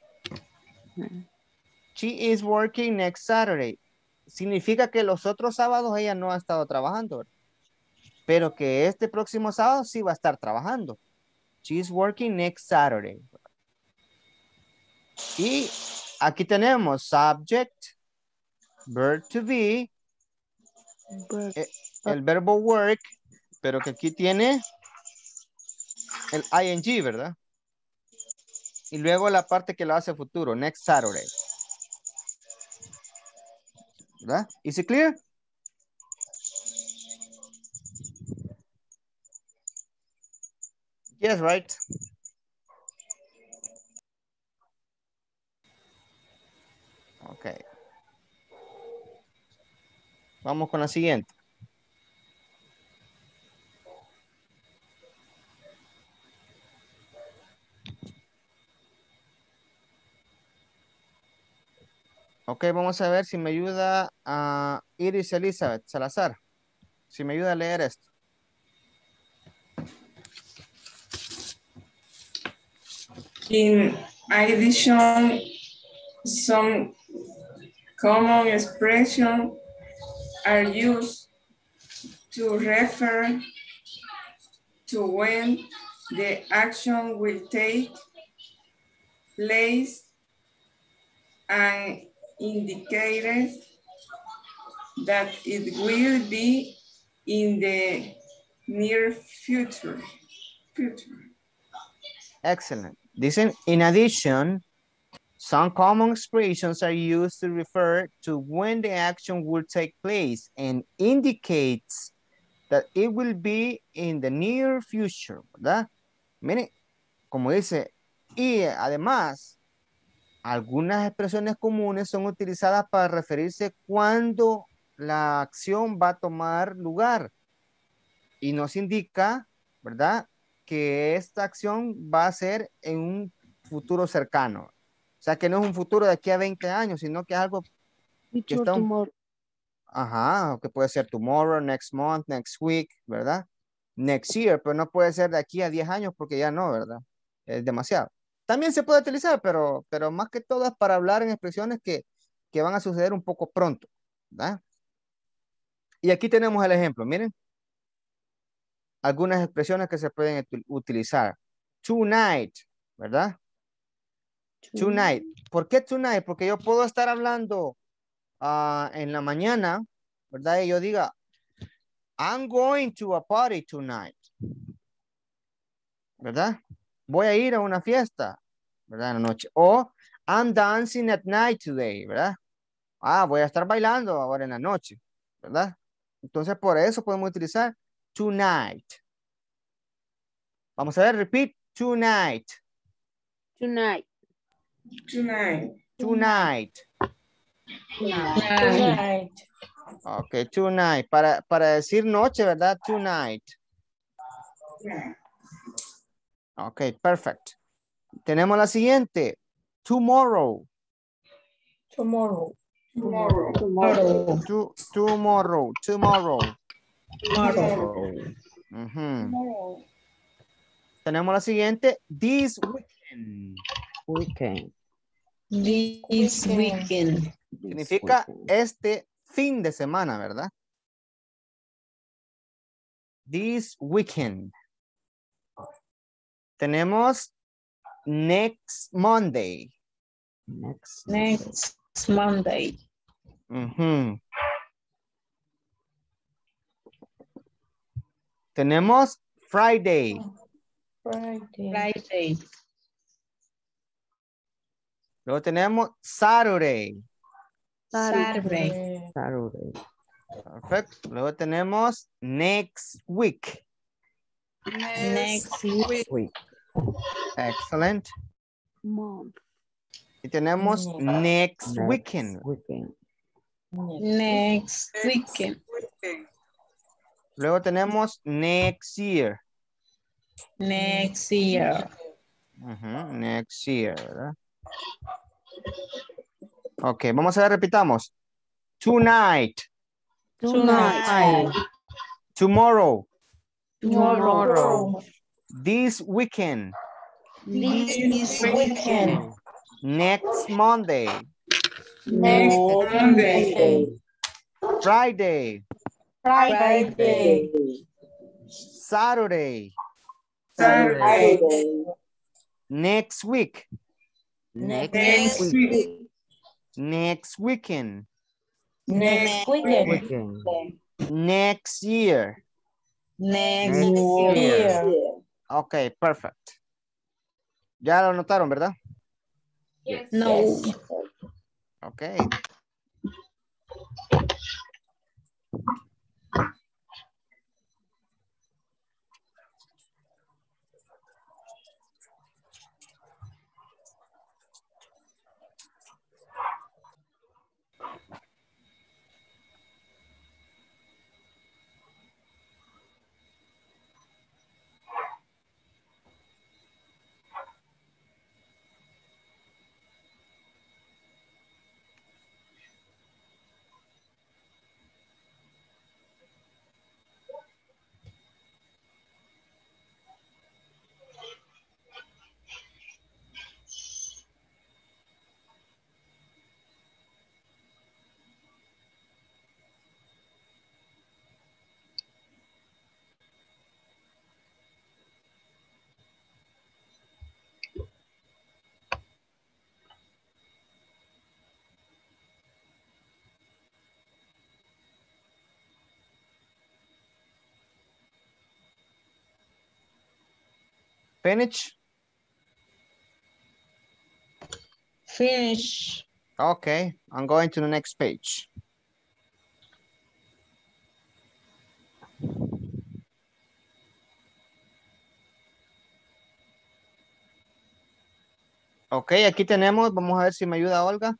She is working next Saturday. Significa que los otros sábados ella no ha estado trabajando, ¿verdad? Pero que este próximo sábado sí va a estar trabajando. She is working next Saturday. Y aquí tenemos subject, verb to be, el, el verbo work, pero que aquí tiene el ing, ¿verdad? Y luego la parte que lo hace futuro, next Saturday. ¿Verdad? Is it clear? Yes, right. Ok. Vamos con la siguiente. Ok, vamos a ver si me ayuda a Iris Elizabeth Salazar. Si me ayuda a leer esto. In addition, some common expressions are used to refer to when the action will take place and indicated that it will be in the near future. future. Excellent. Listen, in addition, some common expressions are used to refer to when the action will take place and indicates that it will be in the near future, ¿verdad? Miren, como dice, y además, algunas expresiones comunes son utilizadas para referirse cuando la acción va a tomar lugar y nos indica, ¿verdad?, que esta acción va a ser en un futuro cercano. O sea, que no es un futuro de aquí a veinte años, sino que es algo que está un... tomorrow. Ajá, que puede ser tomorrow, next month, next week, ¿verdad? Next year, pero no puede ser de aquí a diez años porque ya no, ¿verdad? Es demasiado. También se puede utilizar, pero, pero más que todo es para hablar en expresiones que, que van a suceder un poco pronto, ¿verdad? Y aquí tenemos el ejemplo, miren. Algunas expresiones que se pueden utilizar. Tonight, ¿verdad? Tonight. ¿Por qué tonight? Porque yo puedo estar hablando uh, en la mañana, ¿verdad? Y yo diga, I'm going to a party tonight. ¿Verdad? Voy a ir a una fiesta, ¿verdad? En la noche. O I'm dancing at night today, ¿verdad? Ah, voy a estar bailando ahora en la noche, ¿verdad? Entonces, por eso podemos utilizar tonight. Vamos a ver, repeat, tonight. Tonight. Tonight. Tonight. Tonight. Ok, tonight. Para, para decir noche, ¿verdad? Tonight. Ok, perfect. Tenemos la siguiente. Tomorrow. Tomorrow. Tomorrow. Tomorrow. To, tomorrow. Tomorrow. Tomorrow. Uh-huh. Tomorrow. Tenemos la siguiente. This weekend. Weekend. This weekend. Significa este fin de semana, ¿verdad? This weekend. Tenemos next Monday. Next. Next Monday. Uh-huh. Tenemos Friday. Friday. Friday. Luego tenemos Saturday. Saturday. Saturday. Perfecto. Luego tenemos next week. Next week. Week. Excellent. Month. Y tenemos next, Next weekend. weekend. Next weekend. Luego tenemos next year. Next year. Uh-huh. Next year, ¿verdad? Ok, vamos a ver, repitamos. Tonight. Tonight. Tomorrow. Tomorrow. This weekend. This weekend. Next Monday. Next Monday. Friday. Friday. Saturday. Saturday. Next week. Next, Next week. week. Next weekend. Next weekend. Weekend. Next year. Next Next year. Ok, perfect. Ya lo notaron, ¿verdad? No. Ok. Finish. Finish. Okay, I'm going to the next page. Ok, aquí tenemos, vamos a ver si me ayuda Olga.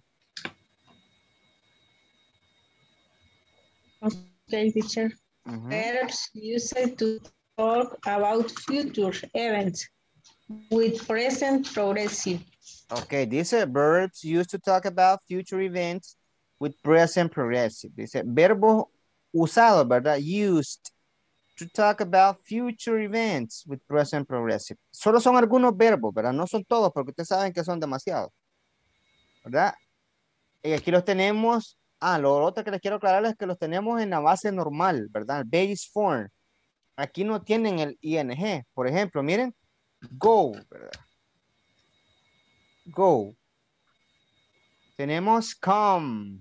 Okay, teacher. Ujú. Verbs used to talk about future events with present progressive. Ok, dice verbs used to talk about future events with present progressive. Dice verbo usado, ¿verdad? Used to talk about future events with present progressive. Solo son algunos verbos, ¿verdad? No son todos porque ustedes saben que son demasiados, ¿verdad? Y aquí los tenemos. Ah, lo otro que les quiero aclarar es que los tenemos en la base normal, ¿verdad? Base form. Aquí no tienen el ing. Por ejemplo, miren, go, ¿verdad? Go. Tenemos come.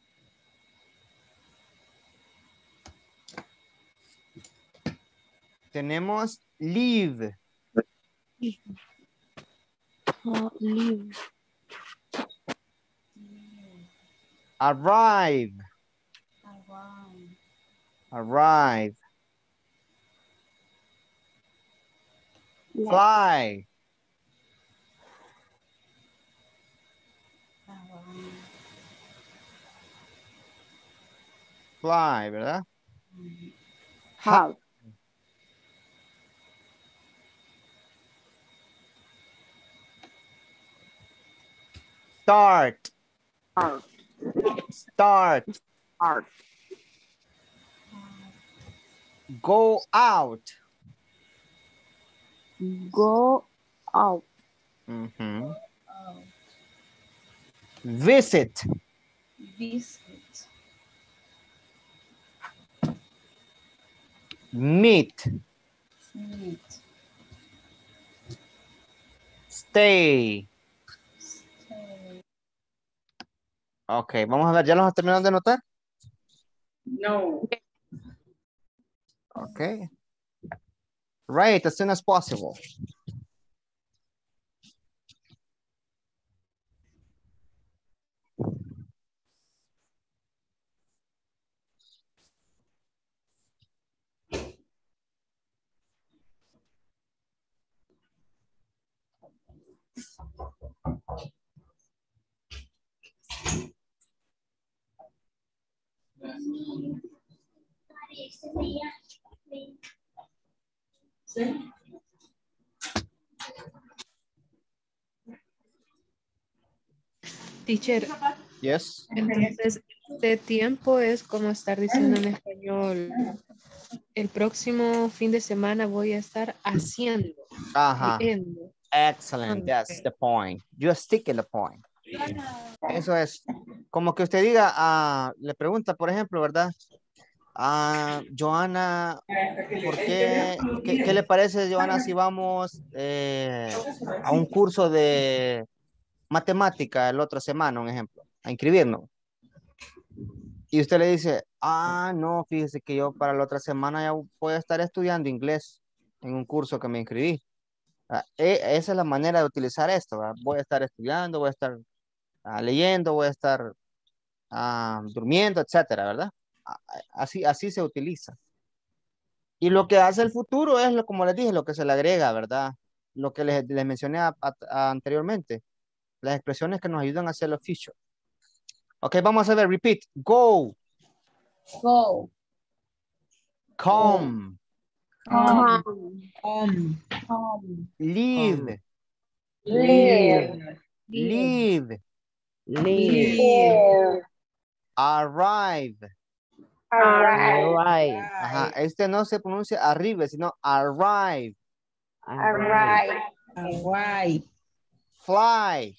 Tenemos leave. Oh, leave. Arrive. Arrive. Fly. Fly, ¿verdad? Have. Start. Start. Start. Start. Go out. Go out. Mhm. Visit. Visit. Meet. Meet. Stay. Stay. Ok, vamos a ver, ¿ya los has terminado de anotar? No. Ok. Right, as soon as possible. Teacher, Yes. entonces este tiempo es como estar diciendo en español. El próximo fin de semana voy a estar haciendo. Ajá. Viendo. Excellent, that's the point. You stick in the point. Eso es. Como que usted diga, ah, le pregunta, por ejemplo, ¿verdad? Ah, Joana, ¿por qué, qué, qué le parece, Joana, si vamos eh, a un curso de matemática la otra semana, un ejemplo, a inscribirnos? Y usted le dice, ah, no, fíjese que yo para la otra semana ya voy a estar estudiando inglés en un curso que me inscribí. Ah, e- esa es la manera de utilizar esto, ¿verdad? Voy a estar estudiando, voy a estar ah, leyendo, voy a estar ah, durmiendo, etcétera, ¿verdad? A- a- Así, así se utiliza. Y lo que hace el futuro es, lo, como les dije, lo que se le agrega, ¿verdad? Lo que les, les mencioné a- a- a- anteriormente, las expresiones que nos ayudan a hacer los future. Ok, vamos a ver, repeat. Go, Go. come, Come. Home. Come. leave, Live. leave, Leave. Live. arrive. Arrive. Ajá, este no se pronuncia arrive, sino arrive. Arrive. Arrive. Fly,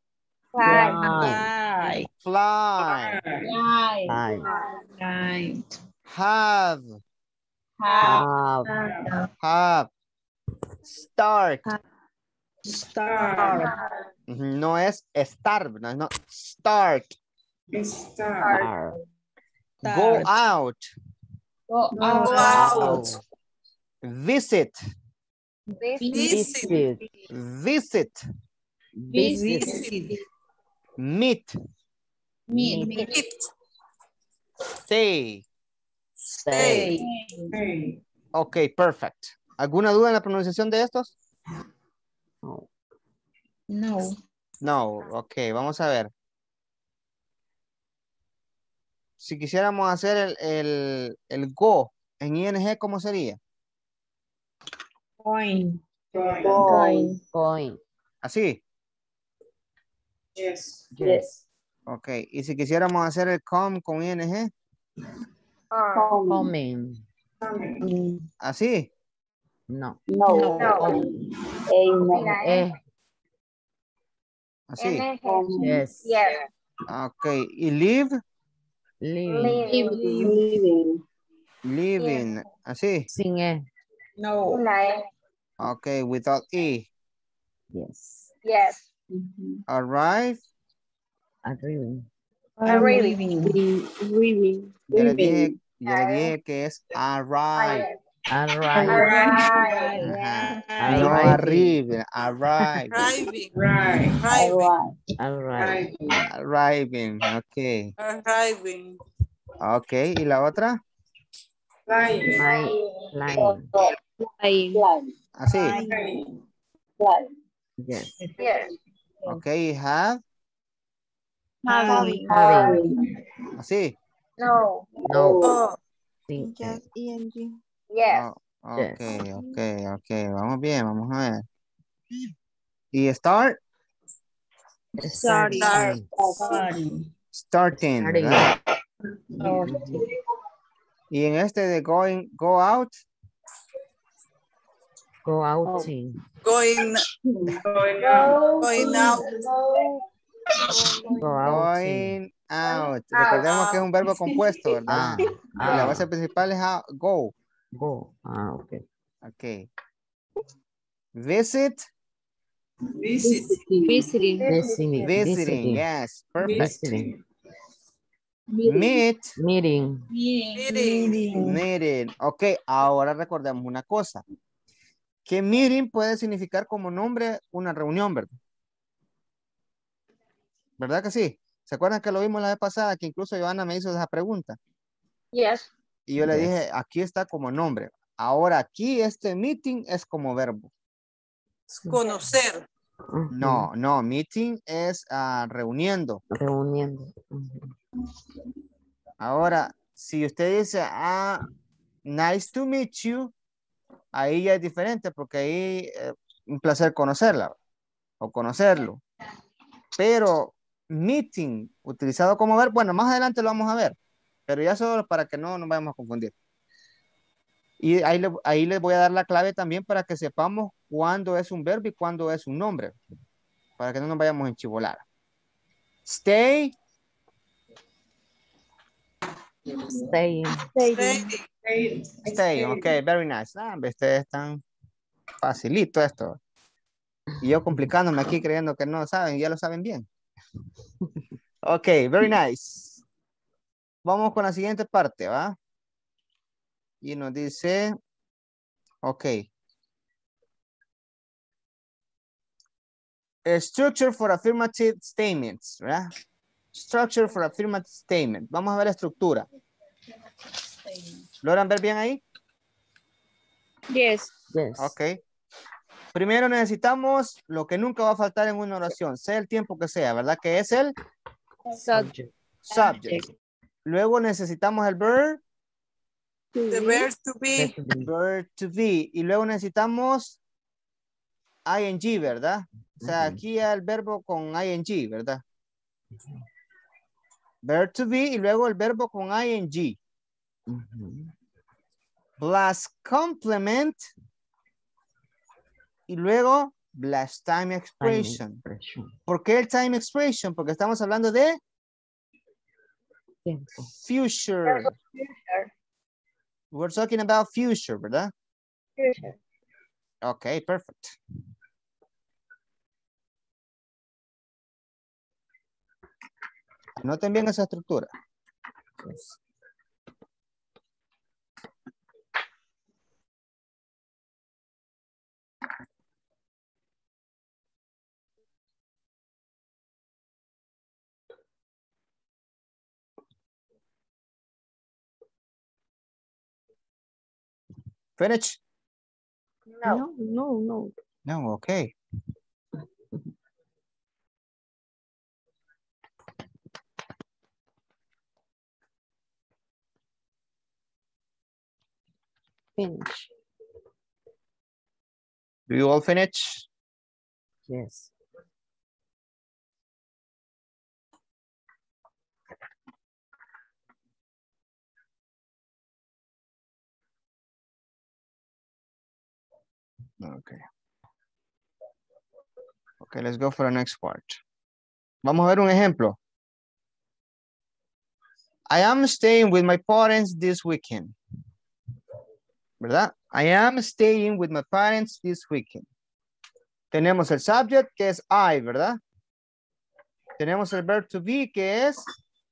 Fly. Fly. fly, Fly. Fly. Right. have, Have. Have. have, start. Start. Ujú, no es estar, ¿verdad? No, start. Start. Go Start. out, Go Go out. out. visit, Visit. Visit. Visit. Visit. Meet. Meet. Meet. Stay. Stay. Stay. Ok, perfect. ¿Alguna duda en la pronunciación de estos? No. No, ok, vamos a ver. Si quisiéramos hacer el, el, el go en I N G, ¿cómo sería? Going. Going. Going. Going. Así. Yes. Yes. Ok, y si quisiéramos hacer el come con I N G, Coming. Coming. así. No. No. Coming. Eh. Así. Yes. Ok, y live, Living. Living. living, así. Sin E. No. Ok, without E. Yes. Arrive, Arriving. Arriving. ya les dije, ya les dije que es arrive. Arrive. Ajá. No arrive, arrive. Arriving. Right. Arriving. Arrive. Arriving, ok. Arriving. Ok, ¿y la otra? Flying. Flying. Flying. Así. Flying. Yes. Ok, y have, Having. Having. así. No. Oh, Sin E. Oh, ok, ok, ok. Vamos bien, vamos a ver. ¿Y start? Starting. Starting. Starting, Starting. ¿verdad? Starting. Y en este de going, go out, Go outing. going, Going out. going out. Go outing. going out. Recordemos que es un verbo compuesto, ¿verdad? Ah. Y la Ah. base principal es a- go. Go. Ah, ok. Ok. Visit, Visiting. Visiting. Visiting. visiting, yes, perfect. Visiting. Meet, Meeting. Meeting. meeting. Ok, ahora recordemos una cosa. Que meeting puede significar como nombre una reunión, ¿verdad? ¿Verdad que sí? ¿Se acuerdan que lo vimos la vez pasada? Que incluso Joana me hizo esa pregunta. Yes. Y yo le Yes. dije, aquí está como nombre. Ahora aquí este meeting es como verbo. Conocer. Ujú. No, no, meeting es ah, reuniendo. Reuniendo. Ujú. Ahora, si usted dice, ah, nice to meet you, ahí ya es diferente porque ahí eh, un placer conocerla o conocerlo. Pero meeting, utilizado como verbo, bueno, más adelante lo vamos a ver, pero ya solo para que no nos vayamos a confundir. Y ahí, le, ahí les voy a dar la clave también para que sepamos cuándo es un verbo y cuándo es un nombre, para que no nos vayamos a enchivolar. Stay, Staying. Stay. stay, ok, very nice. Ah, ustedes están facilito esto. Y yo complicándome aquí creyendo que no saben, ya lo saben bien. Ok, very nice. Vamos con la siguiente parte, ¿va? Y nos dice, ok. A structure for affirmative statements, ¿verdad? Structure for affirmative statement. Vamos a ver la estructura. ¿Logran ver bien ahí? Yes. Yes. Ok. Primero necesitamos lo que nunca va a faltar en una oración, sea el tiempo que sea, ¿verdad? Que es el Subject. subject. Luego necesitamos el verb, The verb to be. verb to be. Y luego necesitamos ing, ¿verdad? O sea, aquí el verbo con ing, ¿verdad? Verb to be y luego el verbo con ing. Ujú. Plus complement y luego plus time expression. Expression. ¿Por qué el time expression? Porque estamos hablando de Tiempo. future. We're talking about future, ¿verdad? Future. Okay, perfect. Noten bien esa estructura. Yes. Finish? No, no, no. No, okay. Finish. Do you all finish? Yes. Okay. Okay, let's go for the next part. Vamos a ver un ejemplo. I am staying with my parents this weekend. ¿Verdad? I am staying with my parents this weekend. Tenemos el subject que es I, ¿verdad? Tenemos el verb to be que es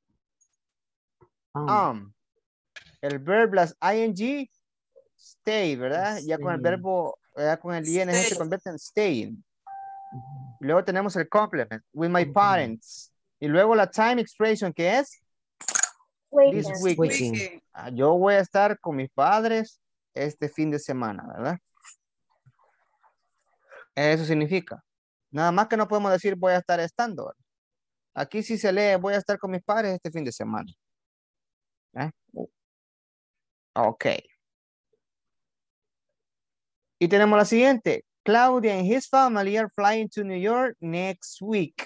Um, am. El verb plus ing, stay, ¿verdad? Ya con el stay. verbo, ya con el ing se Stay. convierte en staying. Luego tenemos el complement, with my Complement. parents. Y luego la time expression que es this Weekend. weekend. Weekend. Weekend. Ah, yo voy a estar con mis padres este fin de semana, ¿verdad? Eso significa. Nada más que no podemos decir voy a estar estando, ¿verdad? Aquí sí se lee voy a estar con mis padres este fin de semana. ¿Eh? Ok. Y tenemos la siguiente. Claudia and his family are flying to New York next week.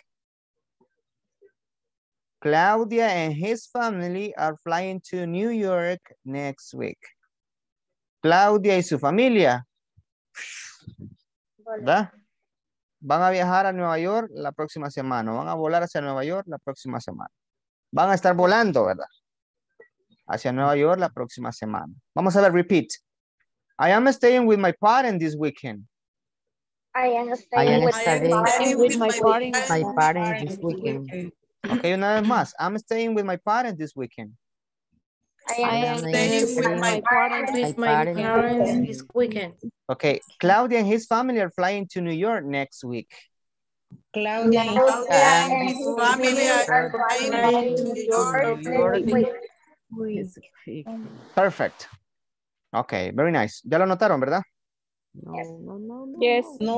Claudia and his family are flying to New York next week. Claudia y su familia, ¿verdad? Van a viajar a Nueva York la próxima semana. Van a volar hacia Nueva York la próxima semana. Van a estar volando, ¿verdad? Hacia Nueva York la próxima semana. Vamos a ver, repeat. I am staying with my parents this weekend. I am I staying am with studying my Staying with with my my parents. my parents. parents this weekend. Ok, una vez más. I'm staying with my parents this weekend. I I am am Staying staying with with my my parents parents. with My my parents. parents this weekend. Okay, Claudia and his family are flying to New York next week. Claudia and Claudia And and his his family family are are flying flying to to New New York York New next York week. this week. Perfect. Okay, very nice. Ya lo notaron, ¿verdad? No, no, no, no. Yes. No.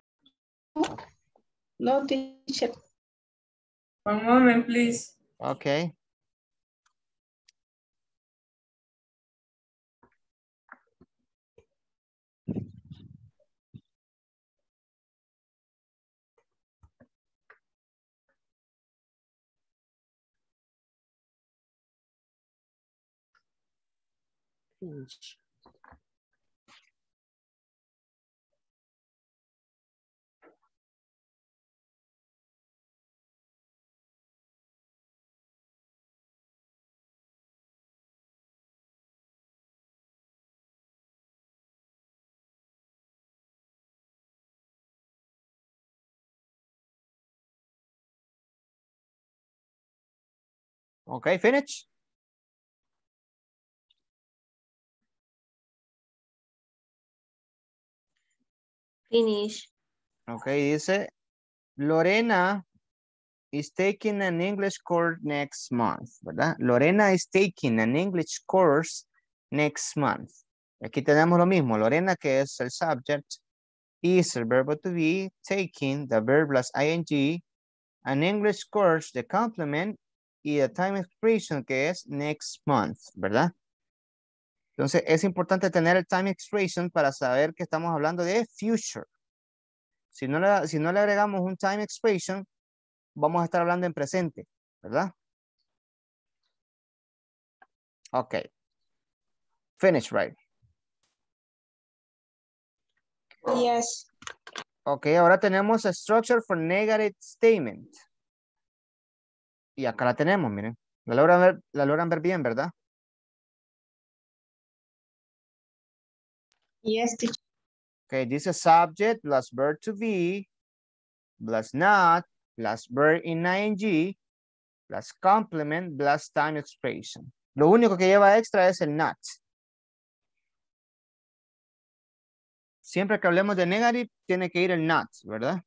No, teacher. One moment, please. Okay. Finish. Okay, finish. Finish. Okay, dice Lorena is taking an English course next month, ¿verdad? Lorena is taking an English course next month. Aquí tenemos lo mismo. Lorena, que es el subject, is el verbo to be, taking, the verb plus ing, an English course, the complement, y the time expression, que es next month, ¿verdad? Entonces, es importante tener el time expression para saber que estamos hablando de future. Si no le, si no le agregamos un time expression, vamos a estar hablando en presente, ¿verdad? Ok. Finish, right? Yes. Ok, ahora tenemos a structure for negative statement. Y acá la tenemos, miren. La logran ver, la logran ver bien, ¿verdad? Yes, teacher. Ok, dice subject plus verb to be, plus not, plus verb in ing, plus complement, plus time expression. Lo único que lleva extra es el not. Siempre que hablemos de negative, tiene que ir el not, ¿verdad?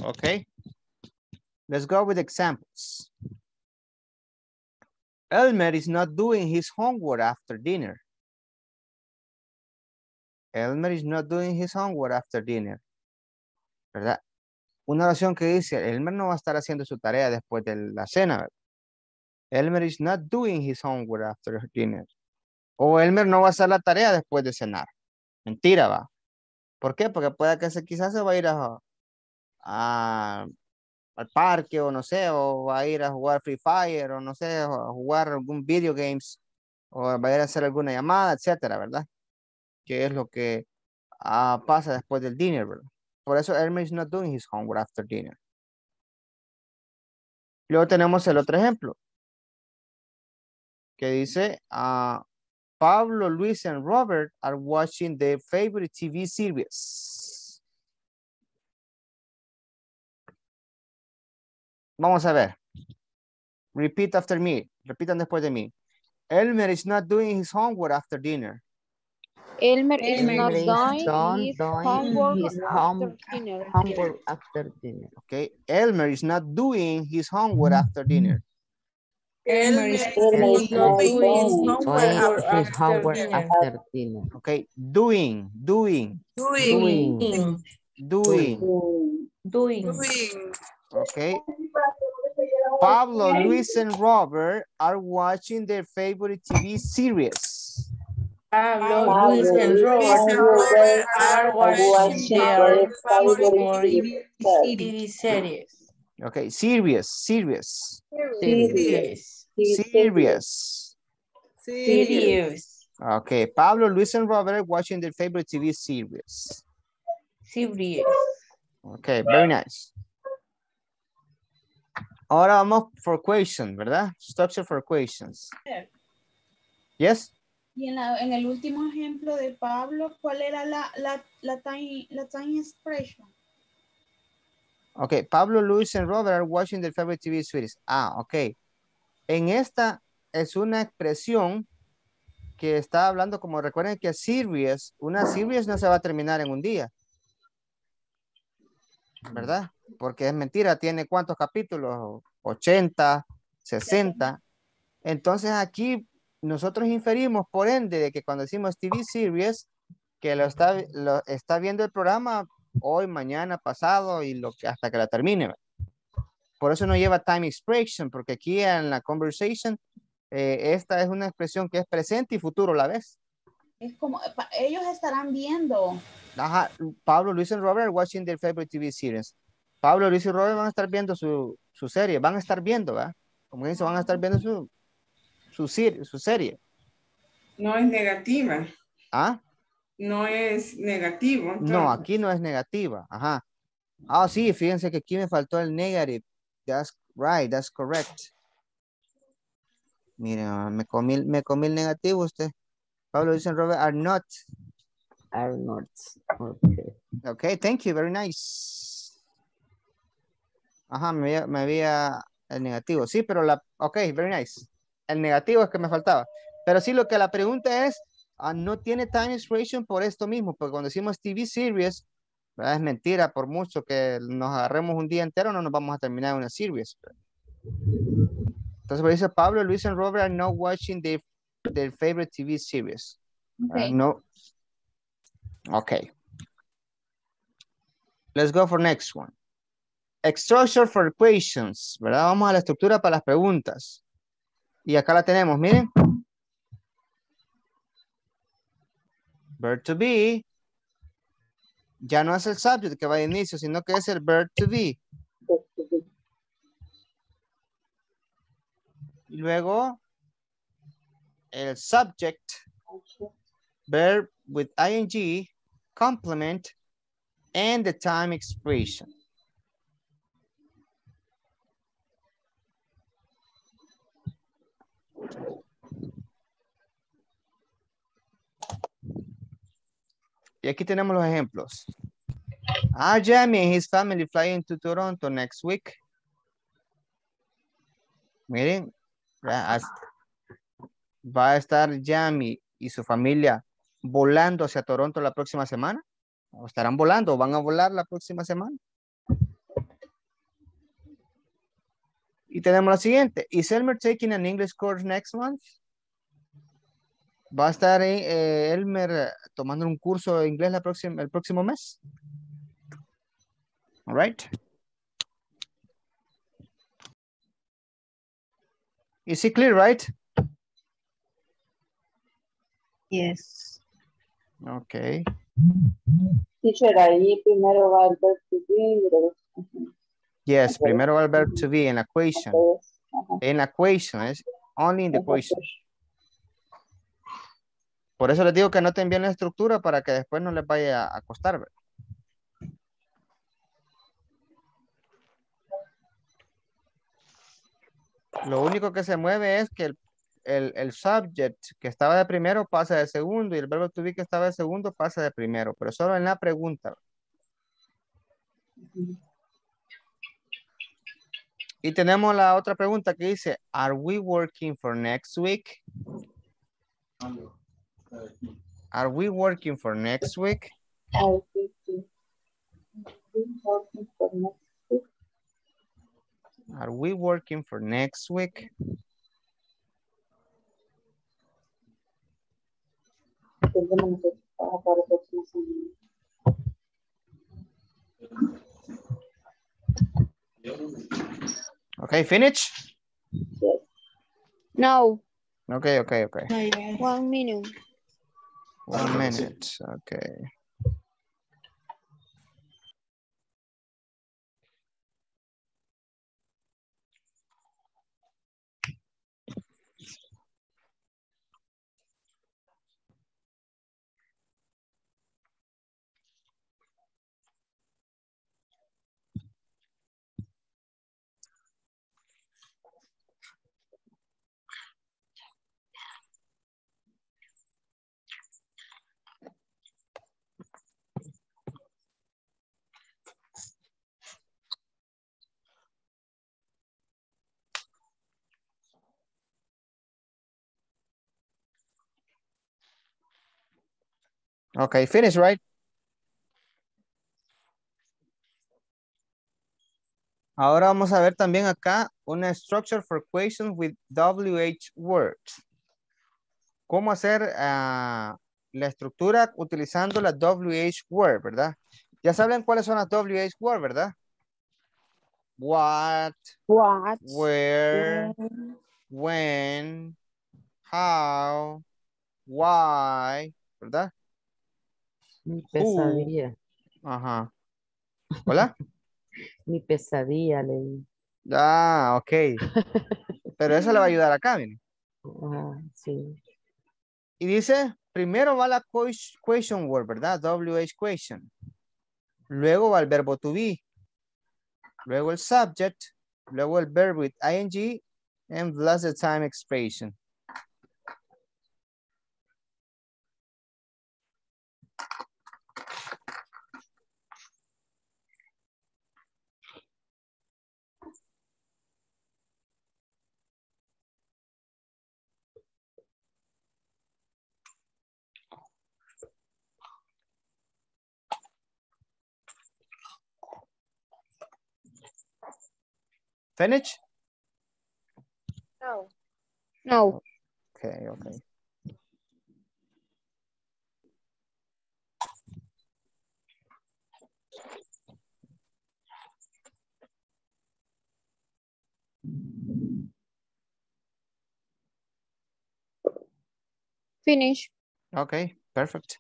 Okay. Let's go with examples. Elmer is not doing his homework after dinner. Elmer is not doing his homework after dinner. ¿Verdad? Una oración que dice, Elmer no va a estar haciendo su tarea después de la cena. ¿Verdad? Elmer is not doing his homework after dinner. O Elmer no va a hacer la tarea después de cenar. Mentira, va. ¿Por qué? Porque puede que se, quizás se va a ir a, a, al parque o no sé, o va a ir a jugar Free Fire o no sé, o a jugar algún video games o va a ir a hacer alguna llamada, etcétera, ¿verdad? Que es lo que uh, pasa después del dinner, ¿verdad? Por eso Elmer is not doing his homework after dinner. Luego tenemos el otro ejemplo que dice uh, Pablo, Luis, and Robert are watching their favorite T V series. Vamos a ver. Repeat after me. Repitan después de mí. Elmer is not doing his homework after dinner. Elmer is Elmer not is doing done his doing homework his after home- dinner. homework after dinner. Okay. Elmer is not doing his homework after dinner. Elmer is is not doing his homework Doing his after homework dinner. after dinner. Okay. Doing, doing, Doing. doing, doing. Doing. Doing. Okay. Pablo, Luis, and Robert are watching their favorite T V series. Pablo, Luis, and Robert are watching their favorite T V series. Okay, serious, serious, Series. serious. Series. Okay, Pablo, Luis, and Robert are watching their favorite T V series. Series. Okay, very nice. Ahora vamos for question, ¿verdad? Structure for questions. Yes? Y en, la, en el último ejemplo de Pablo, ¿cuál era la, la, la, time, la time expression? Okay, Pablo, Luis, and Robert are watching their favorite T V series. Ah, ok. En esta es una expresión que está hablando, como recuerden que series, una series no se va a terminar en un día. ¿Verdad? Porque es mentira, tiene ¿cuántos capítulos? ochenta, sesenta. Entonces aquí nosotros inferimos por ende de que cuando decimos T V series, que lo está, lo está viendo el programa hoy, mañana, pasado y lo que hasta que la termine. Por eso no lleva time expression, porque aquí en la conversation eh, esta es una expresión que es presente y futuro a la vez. Es como, pa- ellos estarán viendo. Ajá, Pablo, Luis y Robert are watching their favorite T V series. Pablo, Luis y Robert van a estar viendo su, su serie, van a estar viendo, ¿verdad? Como dice, van a estar viendo su, su, serie, su serie. No es negativa. ¿Ah? No es negativo. Entonces. No, aquí no es negativa. Ajá. Ah, sí, fíjense que aquí me faltó el negative. That's right, that's correct. Mira, me comí, me comí el negativo usted. Pablo, Luis y Robert are not. Are not. Okay. Okay, thank you, very nice. Ajá, me había, me había el negativo. Sí, pero la, ok, very nice. El negativo es que me faltaba. Pero sí, lo que la pregunta es, uh, no tiene time expression por esto mismo, porque cuando decimos T V series, ¿verdad? Es mentira, por mucho que nos agarremos un día entero, no nos vamos a terminar una series. Entonces, por eso Pablo, Luis, and Robert are not watching their, their favorite T V series. Okay. Uh, no. Okay. Let's go for next one. Structure for equations, ¿verdad? Vamos a la estructura para las preguntas. Y acá la tenemos, miren. Verb to be. Ya no es el subject que va de inicio, sino que es el verb to be. Y luego, el subject, verb with ing, complement, and the time expression. Y aquí tenemos los ejemplos. Are Jamie and his family flying to Toronto next week? Miren, va a estar Jamie y su familia volando hacia Toronto la próxima semana. ¿O estarán volando o van a volar la próxima semana? Y tenemos la siguiente. Is Elmer taking an English course next month? ¿Va a estar eh, Elmer eh, tomando un curso de inglés la próxima, el próximo mes? All right. Is it clear, right? Yes. Okay. Teacher, ahí primero va el verb to be y luego- ujú. Yes, primero va el verb to be en la equation. Entonces, ajá, En la equation, es only in the entonces, equation. Por eso les digo que anoten bien la estructura para que después no les vaya a costar. ¿verdad? Lo único que se mueve es que el, el, el subject que estaba de primero pasa de segundo y el verbo to be que estaba de segundo pasa de primero, pero solo en la pregunta. Y tenemos la otra pregunta que dice, are we working for next week? Are we working for next week? I think we- we working for next week. Are we working for next week? Tendremos nosotros trabajo para la próxima semana. Okay, finish? Yes. No. Okay, okay, okay. One minute. One minute, okay. Okay, finish, right? Ahora vamos a ver también acá una structure for questions with W H words. ¿Cómo hacer uh, la estructura utilizando la W H word, verdad? Ya saben cuáles son las W H word, ¿verdad? What, What? where, when, how, why, ¿verdad? Mi Who. pesadilla. Ajá. ¿Hola? Mi pesadilla, leí. Ah, ok. Pero eso le va a ayudar acá, miren. Ah, sí. Y dice, primero va la ques- question word, ¿verdad? W H question. Luego va el verbo to be. Luego el subject. Luego el verb with ing. And plus the time expression. Finish? No. No. Okay, okay. Finish. Okay, perfect.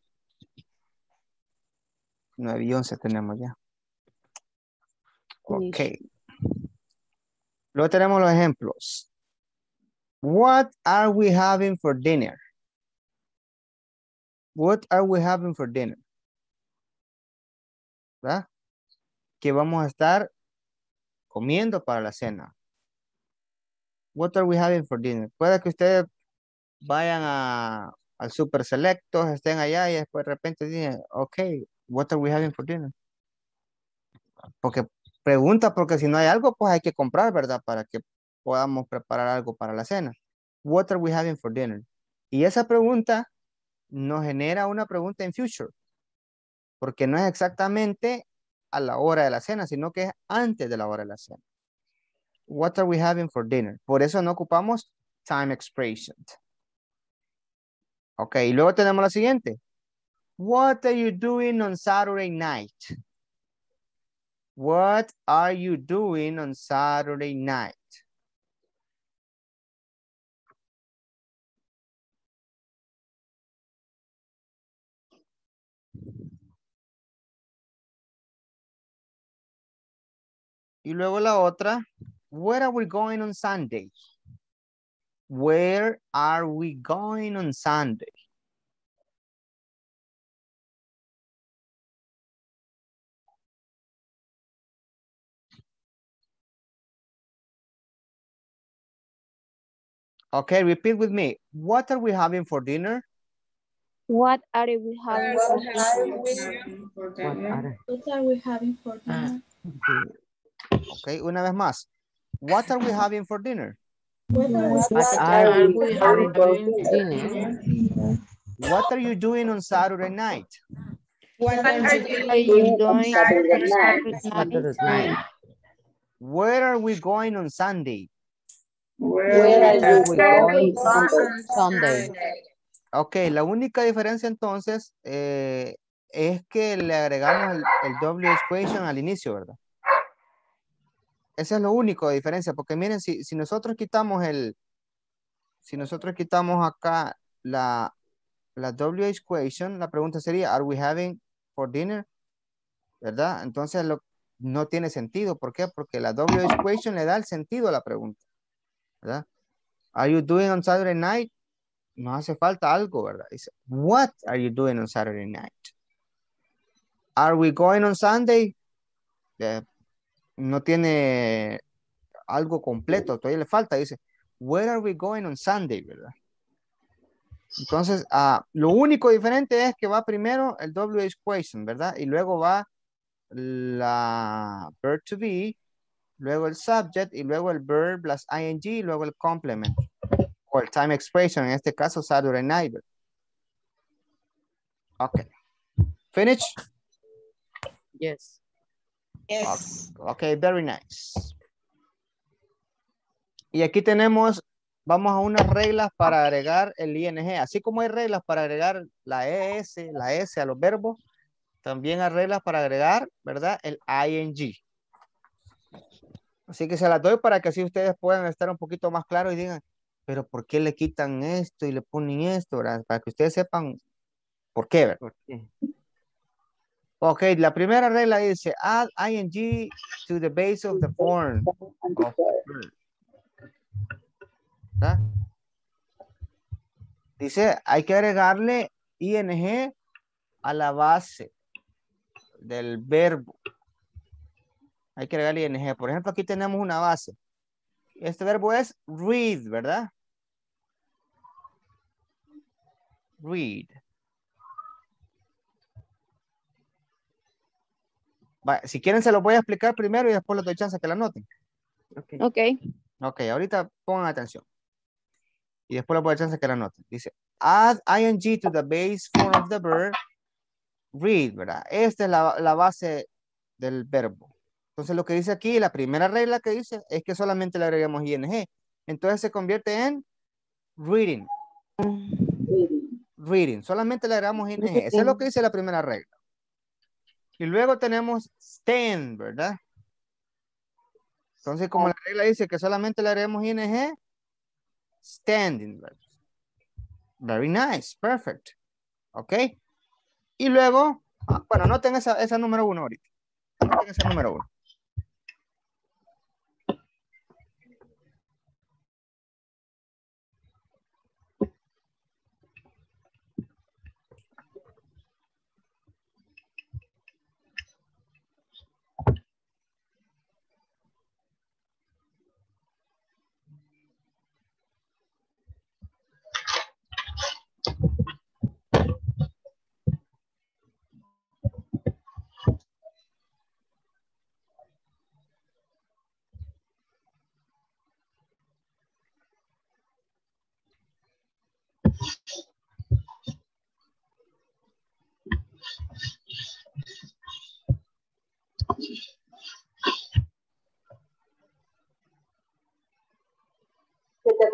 nueve y once tenemos ya. Finish. Ok. Luego tenemos los ejemplos. What are we having for dinner? What are we having for dinner? ¿Verdad? ¿Qué vamos a estar comiendo para la cena? What are we having for dinner? Puede que ustedes vayan a, al super selectos, estén allá y después de repente digan, ok, what are we having for dinner? Porque pregunta, porque si no hay algo, pues hay que comprar, ¿verdad? Para que podamos preparar algo para la cena. What are we having for dinner? Y esa pregunta nos genera una pregunta en future. Porque no es exactamente a la hora de la cena, sino que es antes de la hora de la cena. What are we having for dinner? Por eso no ocupamos time expression. Ok, y luego tenemos la siguiente. What are you doing on Saturday night? What are you doing on Saturday night? Y luego la otra. Where are we going on Sunday? Where are we going on Sunday? Okay, repeat with me. What are we having for dinner? What are we having What for are dinner? we having for What dinner? are, What are we having for ah, dinner? Okay, una vez más. What are we having for dinner? What are we what Are are we we having for having dinner? What are you doing on Saturday night? What What are Are you you doing Saturday on night? Saturday Saturday night. Where are we going on Sunday? Where Where are are we we going going on on Sunday? Sunday? Ok, la única diferencia entonces eh, es que le agregamos el, el W equation al inicio, ¿verdad? Ese es lo único de diferencia, porque miren, si, si nosotros quitamos el, si nosotros quitamos acá la, la W equation, la pregunta sería, ¿are we having for dinner? ¿Verdad? Entonces lo, no tiene sentido. ¿Por qué? Porque la W equation le da el sentido a la pregunta, ¿verdad? Are you doing on Saturday night? No hace falta algo, ¿verdad? Dice, what are you doing on Saturday night? Are we going on Sunday? Eh, no tiene algo completo, todavía le falta. Dice, where are we going on Sunday, ¿verdad? Entonces, uh, lo único diferente es que va primero el W equation, ¿verdad? Y luego va la verb to be, luego el subject, y luego el verb plus ing, y luego el complement. O el time expression, en este caso, Saturday night. Ok. Finish? Yes. Yes. Ok, very nice. Y aquí tenemos, vamos a unas reglas para agregar el ing. Así como hay reglas para agregar la es, la s a los verbos, también hay reglas para agregar, ¿verdad? El ing. Así que se las doy para que así ustedes puedan estar un poquito más claros y digan, pero ¿por qué le quitan esto y le ponen esto, ¿verdad? Para que ustedes sepan por qué, ¿verdad? ¿Por qué? Ok, la primera regla dice, add ing to the base of the form of the verb. ¿Verdad? Dice, hay que agregarle ing a la base del verbo. Hay que agregarle ing. Por ejemplo, aquí tenemos una base. Este verbo es read, ¿verdad? Read. Va, si quieren se lo voy a explicar primero y después les doy chance que la noten. Ok. Okay. Ok, ahorita pongan atención. Y después les voy a dar chance que la noten. Dice, add ing to the base form of the verb, read, ¿verdad? Esta es la, la base del verbo. Entonces lo que dice aquí, la primera regla que dice es que solamente le agregamos ing. Entonces se convierte en reading. Reading. Solamente le agregamos ing. Eso es lo que dice la primera regla. Y luego tenemos stand, ¿verdad? Entonces, como la regla dice que solamente le agregamos ing, standing, ¿verdad? Very nice, perfect. ¿Ok? Y luego, ah, bueno, noten esa, esa número uno ahorita. Noten esa número uno.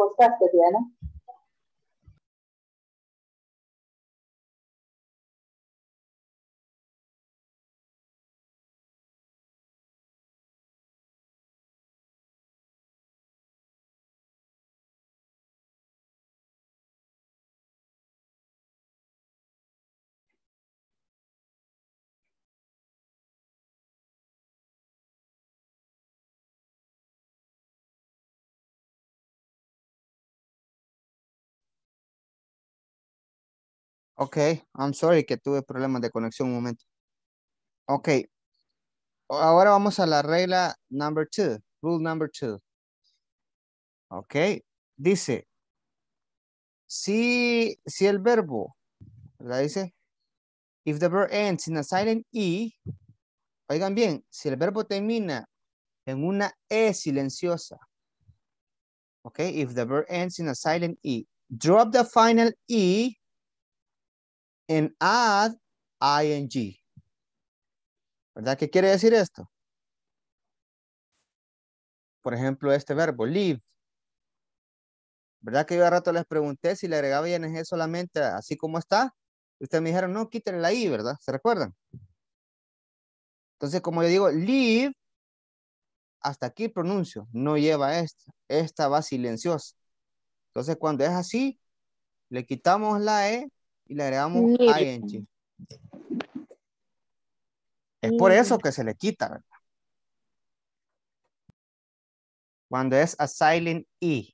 acostaste, Diana? Ok, I'm sorry que tuve problemas de conexión un momento. Ok, ahora vamos a la regla number two, rule number two. Ok, dice, si, si el verbo, ¿verdad? Dice, if the verb ends in a silent E, oigan bien, si el verbo termina en una E silenciosa, ok, if the verb ends in a silent E, drop the final E and add ing. ¿Verdad? ¿Qué quiere decir esto? Por ejemplo, este verbo, live. ¿Verdad que yo de rato les pregunté si le agregaba ing solamente así como está? Ustedes me dijeron, no, quítenle la i, ¿verdad? ¿Se recuerdan? Entonces, como yo digo, live, hasta aquí pronuncio, no lleva esta. Esta va silenciosa. Entonces, cuando es así, le quitamos la e y le agregamos Live. ing. Es por eso que se le quita, ¿verdad? Cuando es a silent e.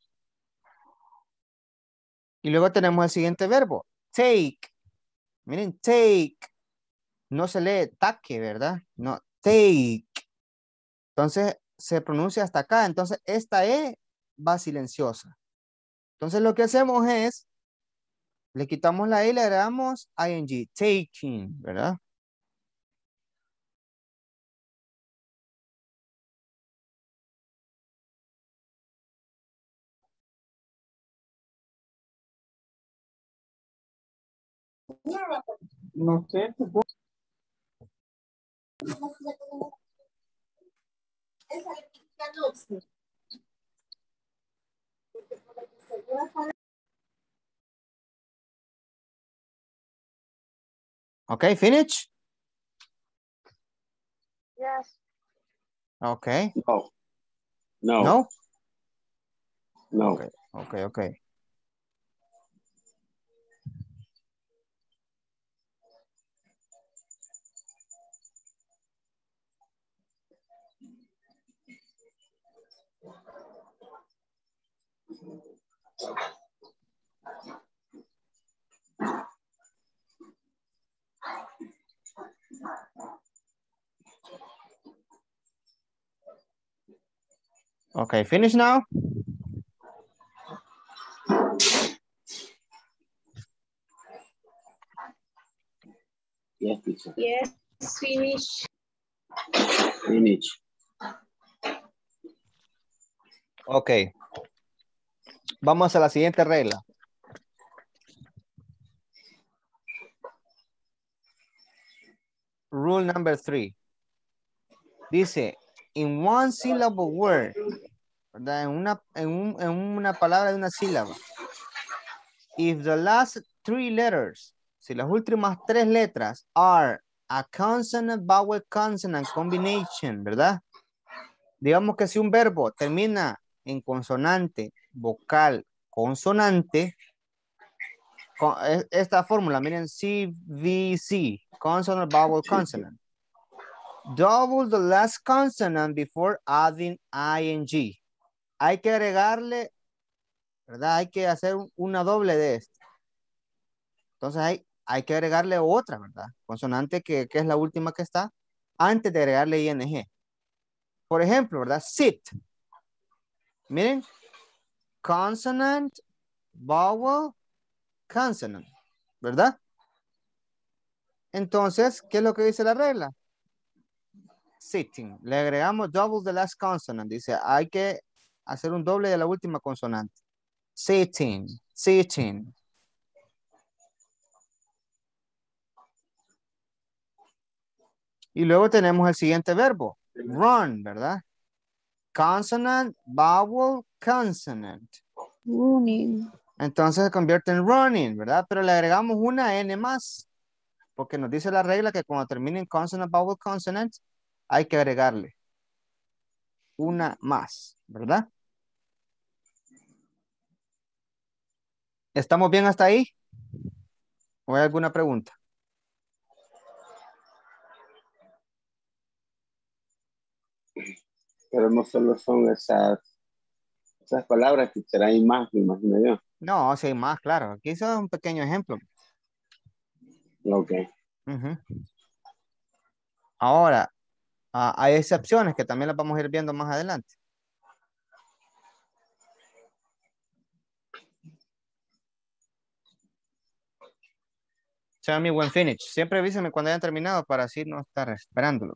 Y luego tenemos el siguiente verbo, take. Miren, take. No se lee taque, ¿verdad? No, take. Entonces, se pronuncia hasta acá. Entonces, esta E va silenciosa. Entonces, lo que hacemos es, le quitamos la E y le agregamos ing, taking, ¿verdad? No sé. Okay, finish? Yes. Okay. No. No. No? No. Okay, okay, okay. Okay, finish now? Yes, teacher. Yes, finish. Finish. Okay. Vamos a la siguiente regla. Rule number three. Dice, in one syllable word, ¿verdad? En una, en, un, en una palabra de una sílaba. If the last three letters, si las últimas tres letras are a consonant, vowel, consonant combination, ¿verdad? Digamos que si un verbo termina en consonante, vocal, consonante, con esta fórmula, miren, C V C, consonant, vowel, consonant. Double the last consonant before adding ing. Hay que agregarle, ¿verdad? Hay que hacer una doble de esto. Entonces hay, hay que agregarle otra, ¿verdad? Consonante que, que es la última que está, antes de agregarle ing. Por ejemplo, ¿verdad? Sit. Miren. Consonant, vowel, consonant. ¿Verdad? Entonces, ¿qué es lo que dice la regla? Sitting. Le agregamos double the last consonant. Dice, hay que hacer un doble de la última consonante. Sitting, sitting. Y luego tenemos el siguiente verbo. Run, ¿verdad? Consonant, vowel, consonant. Running. Entonces se convierte en running, ¿verdad? Pero le agregamos una N más. Porque nos dice la regla que cuando termine en consonant, vowel, consonant, hay que agregarle una más, ¿verdad? ¿Estamos bien hasta ahí? ¿O hay alguna pregunta? Pero no solo son esas, esas palabras que serán más, me imagino yo. No, sí hay más, claro. Aquí es un pequeño ejemplo. Ok. Uh-huh. Ahora, uh, hay excepciones que también las vamos a ir viendo más adelante. Tell me when finished. Siempre avísame cuando hayan terminado para así no estar esperándolo.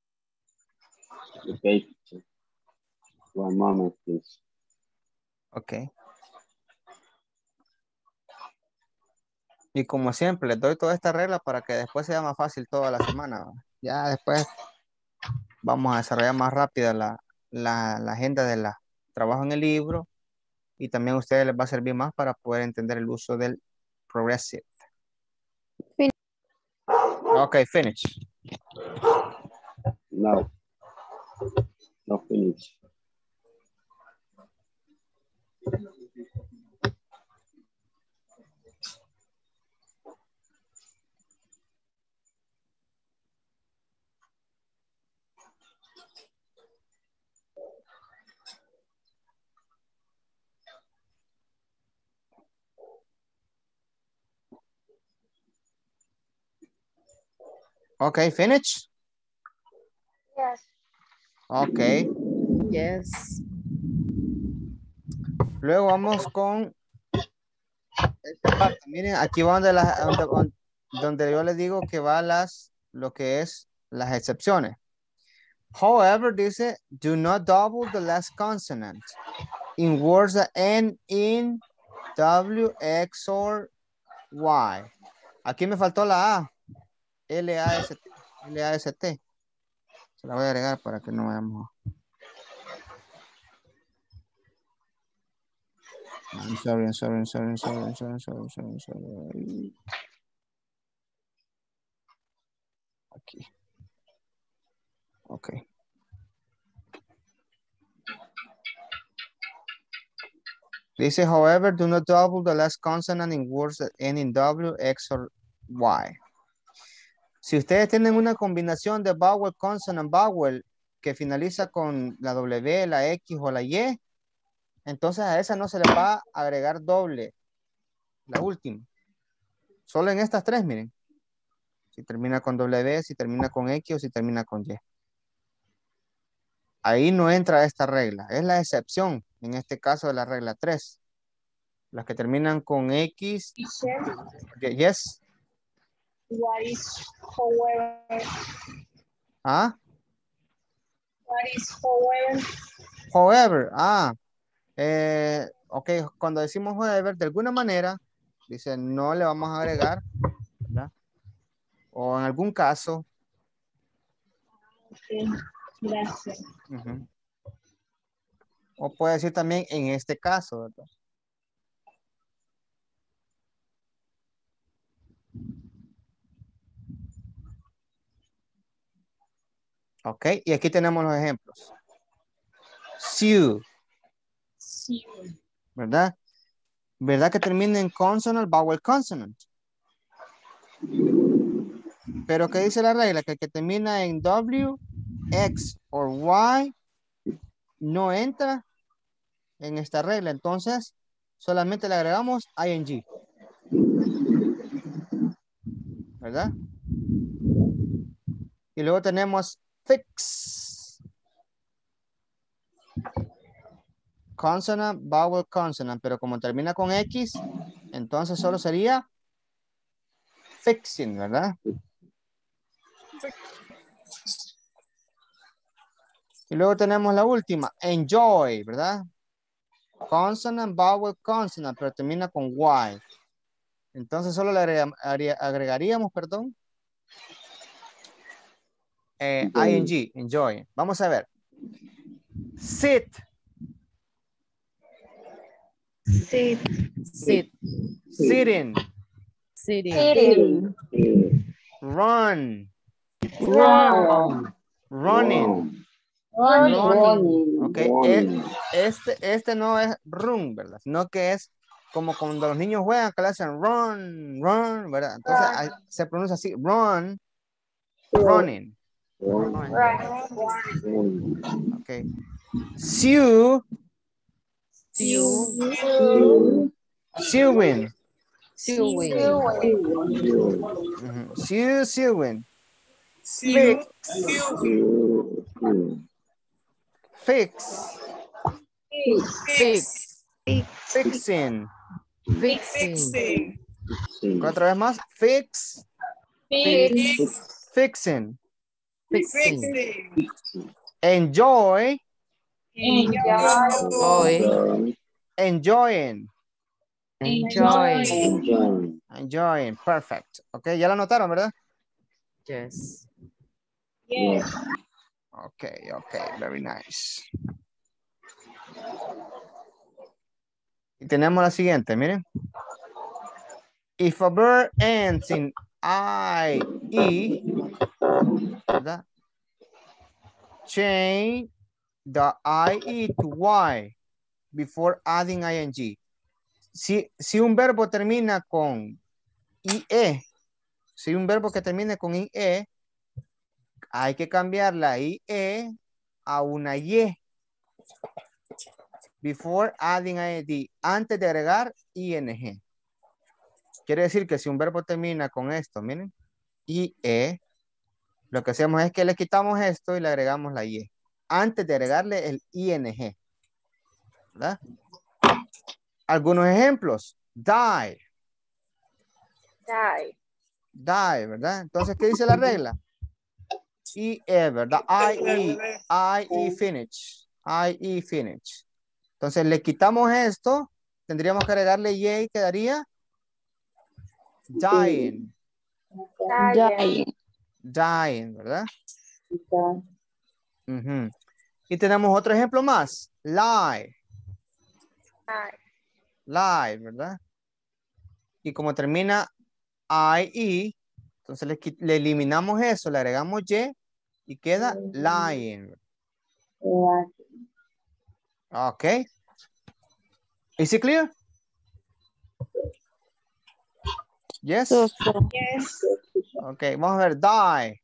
Ok. One moment, please. Ok. Y como siempre, les doy toda esta regla para que después sea más fácil toda la semana. Ya después vamos a desarrollar más rápida la, la, la agenda de la trabajo en el libro y también a ustedes les va a servir más para poder entender el uso del progressive. Fin- Ok, finish. No. No finish. Ok, finish. Yes. Ok. Yes. Luego vamos con esta parte. Miren, aquí va donde, la, donde, donde yo les digo que va las, lo que es las excepciones. However, dice, do not double the last consonant in words that end in W, X, or Y. Aquí me faltó la A. L, A, S, T. L, A, S, T. Se la voy a agregar para que no vayamos. I'm sorry, I'm sorry, I'm sorry, I'm sorry, I'm sorry, I'm sorry, I'm sorry, I'm sorry. Aquí. Ok. Dice, however, do not double the last consonant in words that end in W, X, or Y. Si ustedes tienen una combinación de vowel, consonant, vowel, que finaliza con la W, la X o la Y, entonces a esa no se le va a agregar doble, la última. Solo en estas tres, miren. Si termina con W, si termina con X o si termina con Y. Ahí no entra esta regla. Es la excepción, en este caso de la regla tres. Las que terminan con X. Yes. What is however? Ah. What is however? However. Ah. Eh, ok, cuando decimos however, de alguna manera, dice, no le vamos a agregar, ¿verdad? O en algún caso. Okay. Gracias. Uh-huh. O puede decir también en este caso, ¿verdad? Ok, y aquí tenemos los ejemplos. Sue. Sue. ¿Verdad? ¿Verdad que termina en consonant, vowel, consonant? Pero ¿qué dice la regla? Que el que termina en W, X o Y no entra en esta regla. Entonces, solamente le agregamos ing. ¿Verdad? Y luego tenemos fix. Consonant, vowel, consonant. Pero como termina con X, entonces solo sería fixing, ¿verdad? Y luego tenemos la última, enjoy, ¿verdad? Consonant, vowel, consonant, pero termina con Y. Entonces solo le agregam- agre- agregaríamos, perdón, eh, ing, enjoy. Vamos a ver. Sit. Sit. Sit. Sitting. Sitting. Sitting. Run. Run. Running. Running. Ok, e- este, este no es run, ¿verdad? Sino que es como cuando los niños juegan, que le hacen run, run, ¿verdad? Entonces ahí se pronuncia así, run, running. Ok. Sue, Sue. sewing. Sewing. Ujú. Sue, sewing. Siu, Fix, Fix. fixing. Fixing. Otra vez más, fix, Fix. fixing. Fixing. Enjoy, Enjoy. enjoying. Enjoy. Enjoying, perfect. Ok, ya lo notaron, ¿verdad? Yes. Ok, ok, very nice. Y tenemos la siguiente, miren. If a verb ends in I, E, ¿verdad? Change the I E to Y before adding ing. Si, si un verbo termina con I E, si un verbo que termine con I E, hay que cambiar la I E a una Y. Before adding ing, antes de agregar ing. Quiere decir que si un verbo termina con esto, miren, I E, lo que hacemos es que le quitamos esto y le agregamos la I. Antes de agregarle el ing. ¿Verdad? Algunos ejemplos. Die. Die. Die, ¿verdad? Entonces, ¿qué dice la regla? I E, ¿verdad? I E. I E finish. I E finish. Entonces, le quitamos esto. Tendríamos que agregarle Y y quedaría dying. Dying. Dying, ¿verdad? Uh-huh. Y tenemos otro ejemplo más. Lie. Lie, ¿verdad? Y como termina I E, entonces le, le eliminamos eso, le agregamos Y y queda lying. Ok. ¿Is it clear? Yes? So, so. Yes. Ok, vamos a ver. Die.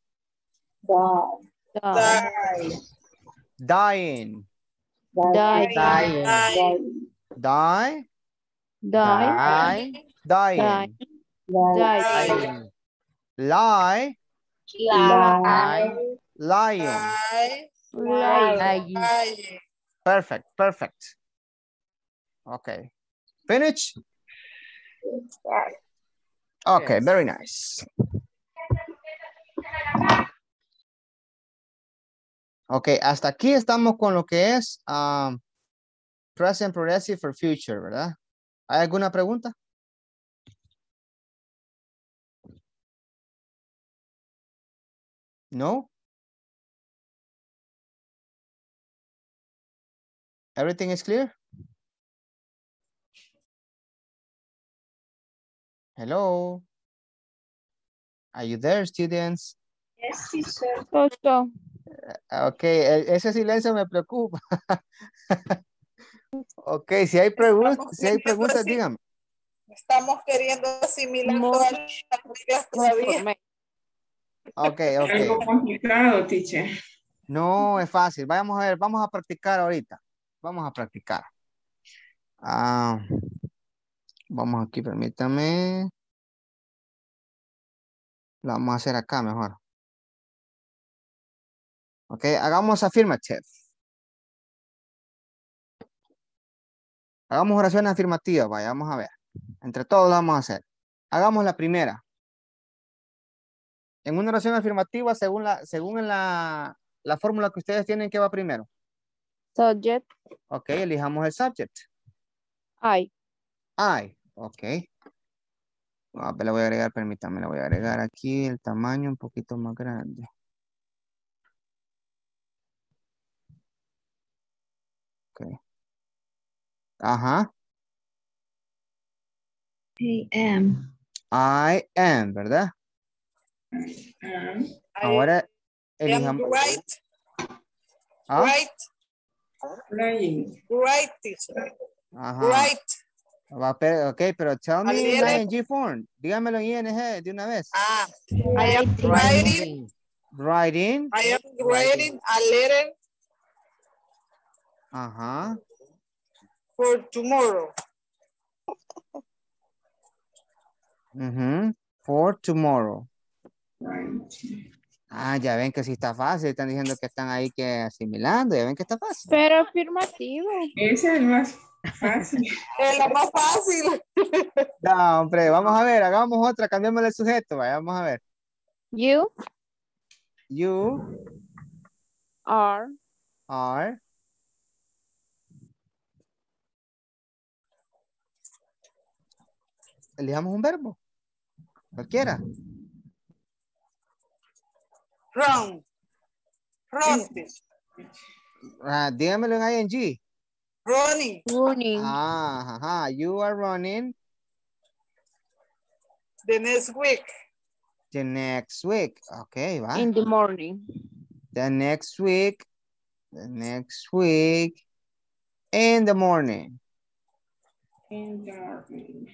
Die. Dying. Die. Dying. Die. Die. Die. Dying. Die. Lie. Lie. Lying. Lying. Perfect, perfect. Okay. Finish? Okay, Yes. very nice. Ok, hasta aquí estamos con lo que es um, present progressive for future, ¿verdad? ¿Hay alguna pregunta? No? Everything is clear? Hello? Are you there, students? Yes, teacher. So, so. Ok, e- ese silencio me preocupa. Ok, si hay, pregun si hay preguntas, díganme. Estamos queriendo asimilar More todas las reglas todavía. Ok, Algo ok. complicado, teacher. No, es fácil. Vamos a ver, vamos a practicar ahorita. Vamos a practicar. Ah, vamos aquí, permítame. Lo vamos a hacer acá mejor. Ok, hagamos affirmative. Hagamos oraciones afirmativas, vaya, vamos a ver. Entre todos lo vamos a hacer. Hagamos la primera. En una oración afirmativa, según la, según la, la fórmula que ustedes tienen, ¿qué va primero? Subject. Ok, elijamos el subject. I. I, ok. Ah, le voy a agregar, permítame, le voy a agregar aquí el tamaño un poquito más grande. Ok. Ajá. I am. I am, ¿verdad? Ahora I am elijamos. right. ¿Ah? Right. Flying. Right, teacher. Ajá. Right. Va, pero, ok, pero tell me in Alegre. I N G form. Dígamelo en I N G de una vez. Ah, I am writing. Writing. Writing. I am writing a letter Ajá. for tomorrow. Ujú. For tomorrow. Ah, ya ven que sí está fácil. Están diciendo que están ahí que asimilando. Ya ven que está fácil. Pero afirmativo. Ese es el más fácil. Es la más fácil. No, hombre, vamos a ver. Hagamos otra. Cambiamos el sujeto. Vaya, vamos a ver. You You are are elijamos un verbo. Cualquiera. Run. Run. Ah, dígamelo en I N G. Running. running. Ah, ajá. You are running The next week. the next week. Ok, va. In the morning. The next week. The next week. In the morning. In the morning.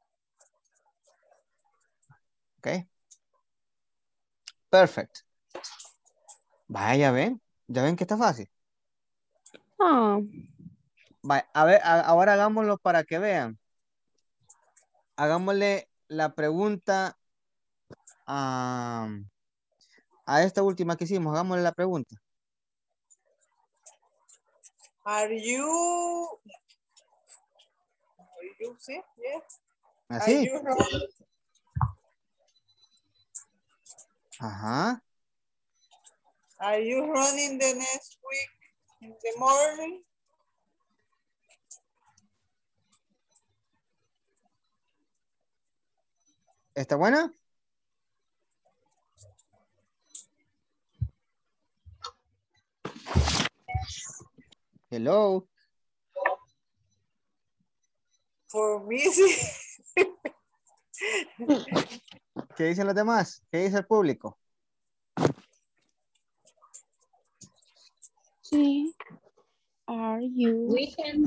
Ok. Perfect. Vaya, ven. Ya ven que está fácil. Ah, Vaya, a ver, a- ahora hagámoslo para que vean. Hagámosle la pregunta a, a esta última que hicimos. Hagámosle la pregunta. Are you? Are you? Sí, yes. Are Así. you running? Ajá. Are you running the next week in the morning? ¿Está buena? Hello. For me, sí. ¿Qué dicen los demás? ¿Qué dice el público? sí. Are you? Weekend.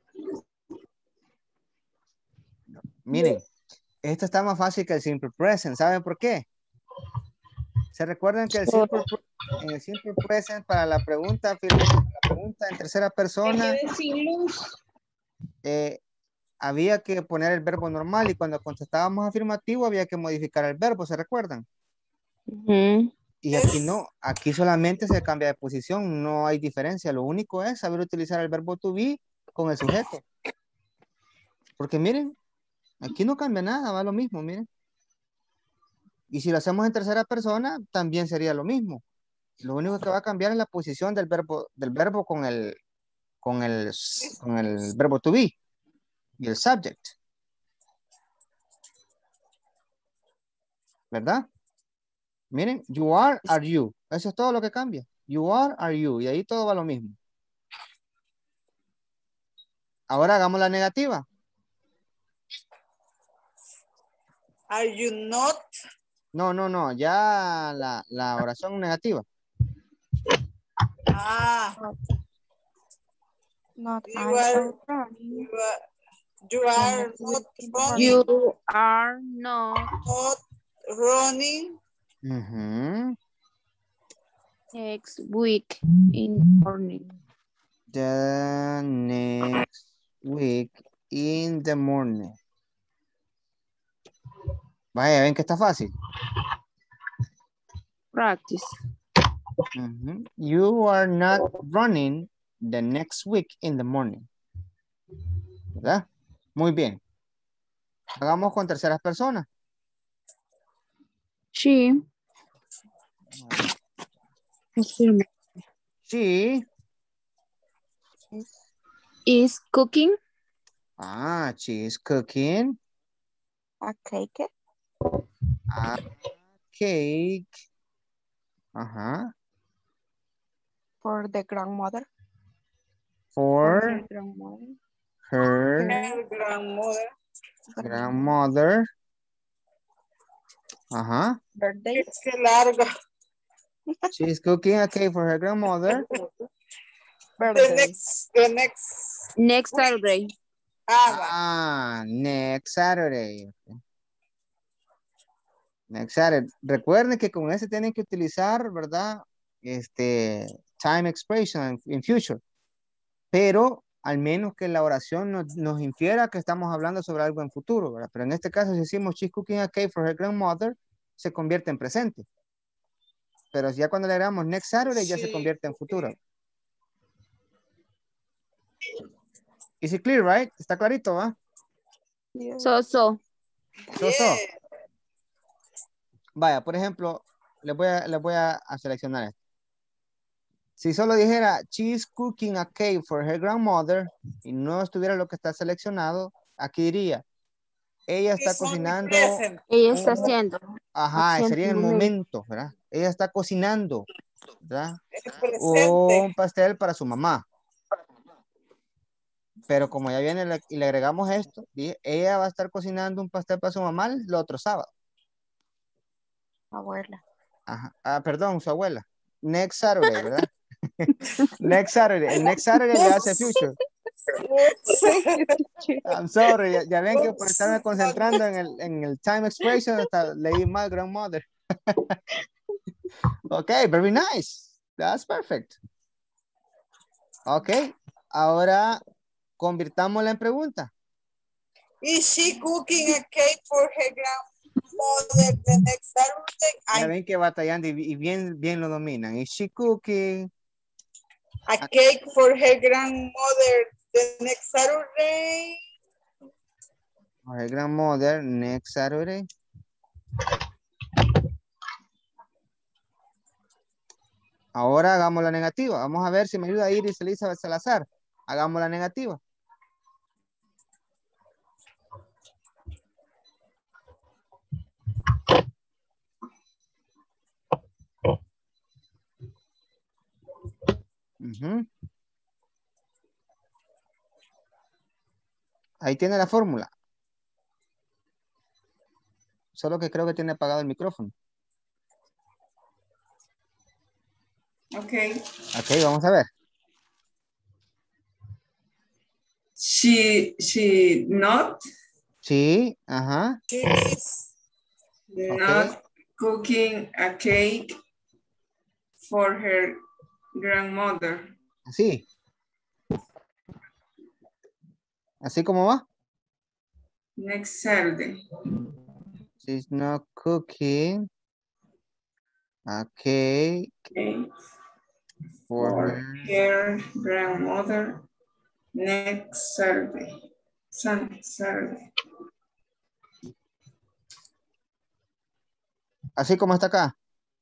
Miren, esto está más fácil que el simple present. ¿Saben por qué? ¿Se recuerdan que el simple, en el simple present para la pregunta, la pregunta en tercera persona, Me quedé sin luz. eh, había que poner el verbo normal y cuando contestábamos afirmativo había que modificar el verbo, ¿se recuerdan? Ujú. Y aquí no, aquí solamente se cambia de posición, no hay diferencia. Lo único es saber utilizar el verbo to be con el sujeto. Porque miren, aquí no cambia nada, va lo mismo, miren. Y si lo hacemos en tercera persona, también sería lo mismo. Lo único que va a cambiar es la posición del verbo, del verbo con el, con el, con el verbo to be y el subject. ¿Verdad? Miren, you are, are you. Eso es todo lo que cambia. You are, are you. Y ahí todo va lo mismo. Ahora hagamos la negativa. Are you not? No, no, no. Ya la, la oración negativa. Ah. Not You I are, am running. you are, you are not running. You are not Not running. Ujú. next week in the morning. The next week in the morning. Vaya, ven que está fácil. Practice. Ujú. You are not running the next week in the morning. ¿Verdad? Muy bien. Hagamos con terceras personas. She She is cooking Ah, she is cooking a cake a cake. Ajá. for the grandmother. For her grandmother. her Her grandmother. Grandmother. Ajá. Birthday. Es que larga. She's cooking a cake for her grandmother. The Birthday. next, the next. Next Saturday. Ah, va. Ah, next Saturday. Okay. Next Saturday. Recuerden que con ese tienen que utilizar, ¿verdad? Este, time expression in future. Pero al menos que la oración nos, nos infiera que estamos hablando sobre algo en futuro, ¿verdad? Pero en este caso, si decimos she's cooking a cake for her grandmother, se convierte en presente. Pero ya cuando le agregamos next Saturday, ya se convierte en futuro. Is it clear, right? Está clarito, ¿va? So, so. So, so. Vaya, por ejemplo, les voy a, les voy a, a seleccionar esto. Si solo dijera, she's cooking a cake for her grandmother, y no estuviera lo que está seleccionado, aquí diría, ella está cocinando. Ella está un- haciendo. Ajá, haciendo sería en el un momento. momento, ¿verdad? Ella está cocinando, ¿verdad? Presente. Un pastel para su mamá. Pero como ya viene la- y le agregamos esto, di- ella va a estar cocinando un pastel para su mamá el otro sábado. Abuela. Ajá. Ah, perdón, su abuela. Next Saturday, ¿verdad? Next Saturday. El next Saturday ya hace future. I'm sorry. Ya, ya ven que por estarme concentrando en el, en el time expression hasta leí mal grandmother. Ok, very nice. That's perfect. Ok. Ahora convirtámosla en pregunta. Is she cooking a cake for her grandmother the next Saturday? Ya I- ven que batallando y, y bien, bien lo dominan. Is she cooking a cake for her grandmother the next Saturday? for her grandmother next Saturday? Ahora hagamos la negativa. Vamos a ver si me ayuda Iris Elizabeth Salazar. Hagamos la negativa. Ujú. Ahí tiene la fórmula. Solo que creo que tiene apagado el micrófono. Okay. Ok, vamos a ver. She, she not, Sí, ajá. She is not cooking a cake for her grandmother. Así. Así como va. Next Saturday. She's not cooking a cake Okay. for For her. her grandmother next Saturday. Sun, Saturday. Así como está acá.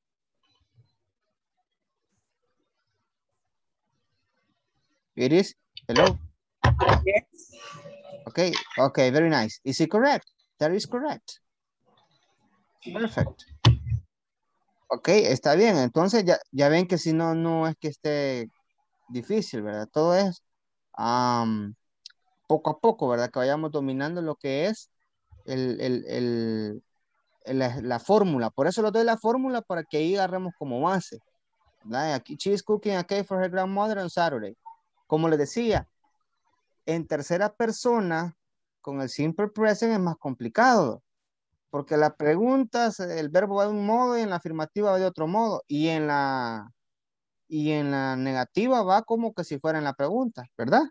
Iris, hello. Yes. Okay, okay, very nice. Is it correct? That is correct. Perfect. Ok, está bien. Entonces ya, ya ven que si no, no es que esté difícil, ¿verdad? Todo es am, poco a poco, ¿verdad? Que vayamos dominando lo que es el, el, el- el- la, la fórmula. Por eso les doy la fórmula para que ahí agarremos como base. ¿Verdad? Aquí, she's cooking a cake for her grandmother on Saturday. Como les decía, en tercera persona, con el simple present es más complicado. Porque la pregunta, el verbo va de un modo y en la afirmativa va de otro modo. Y en la, y en la negativa va como que si fuera en la pregunta, ¿verdad?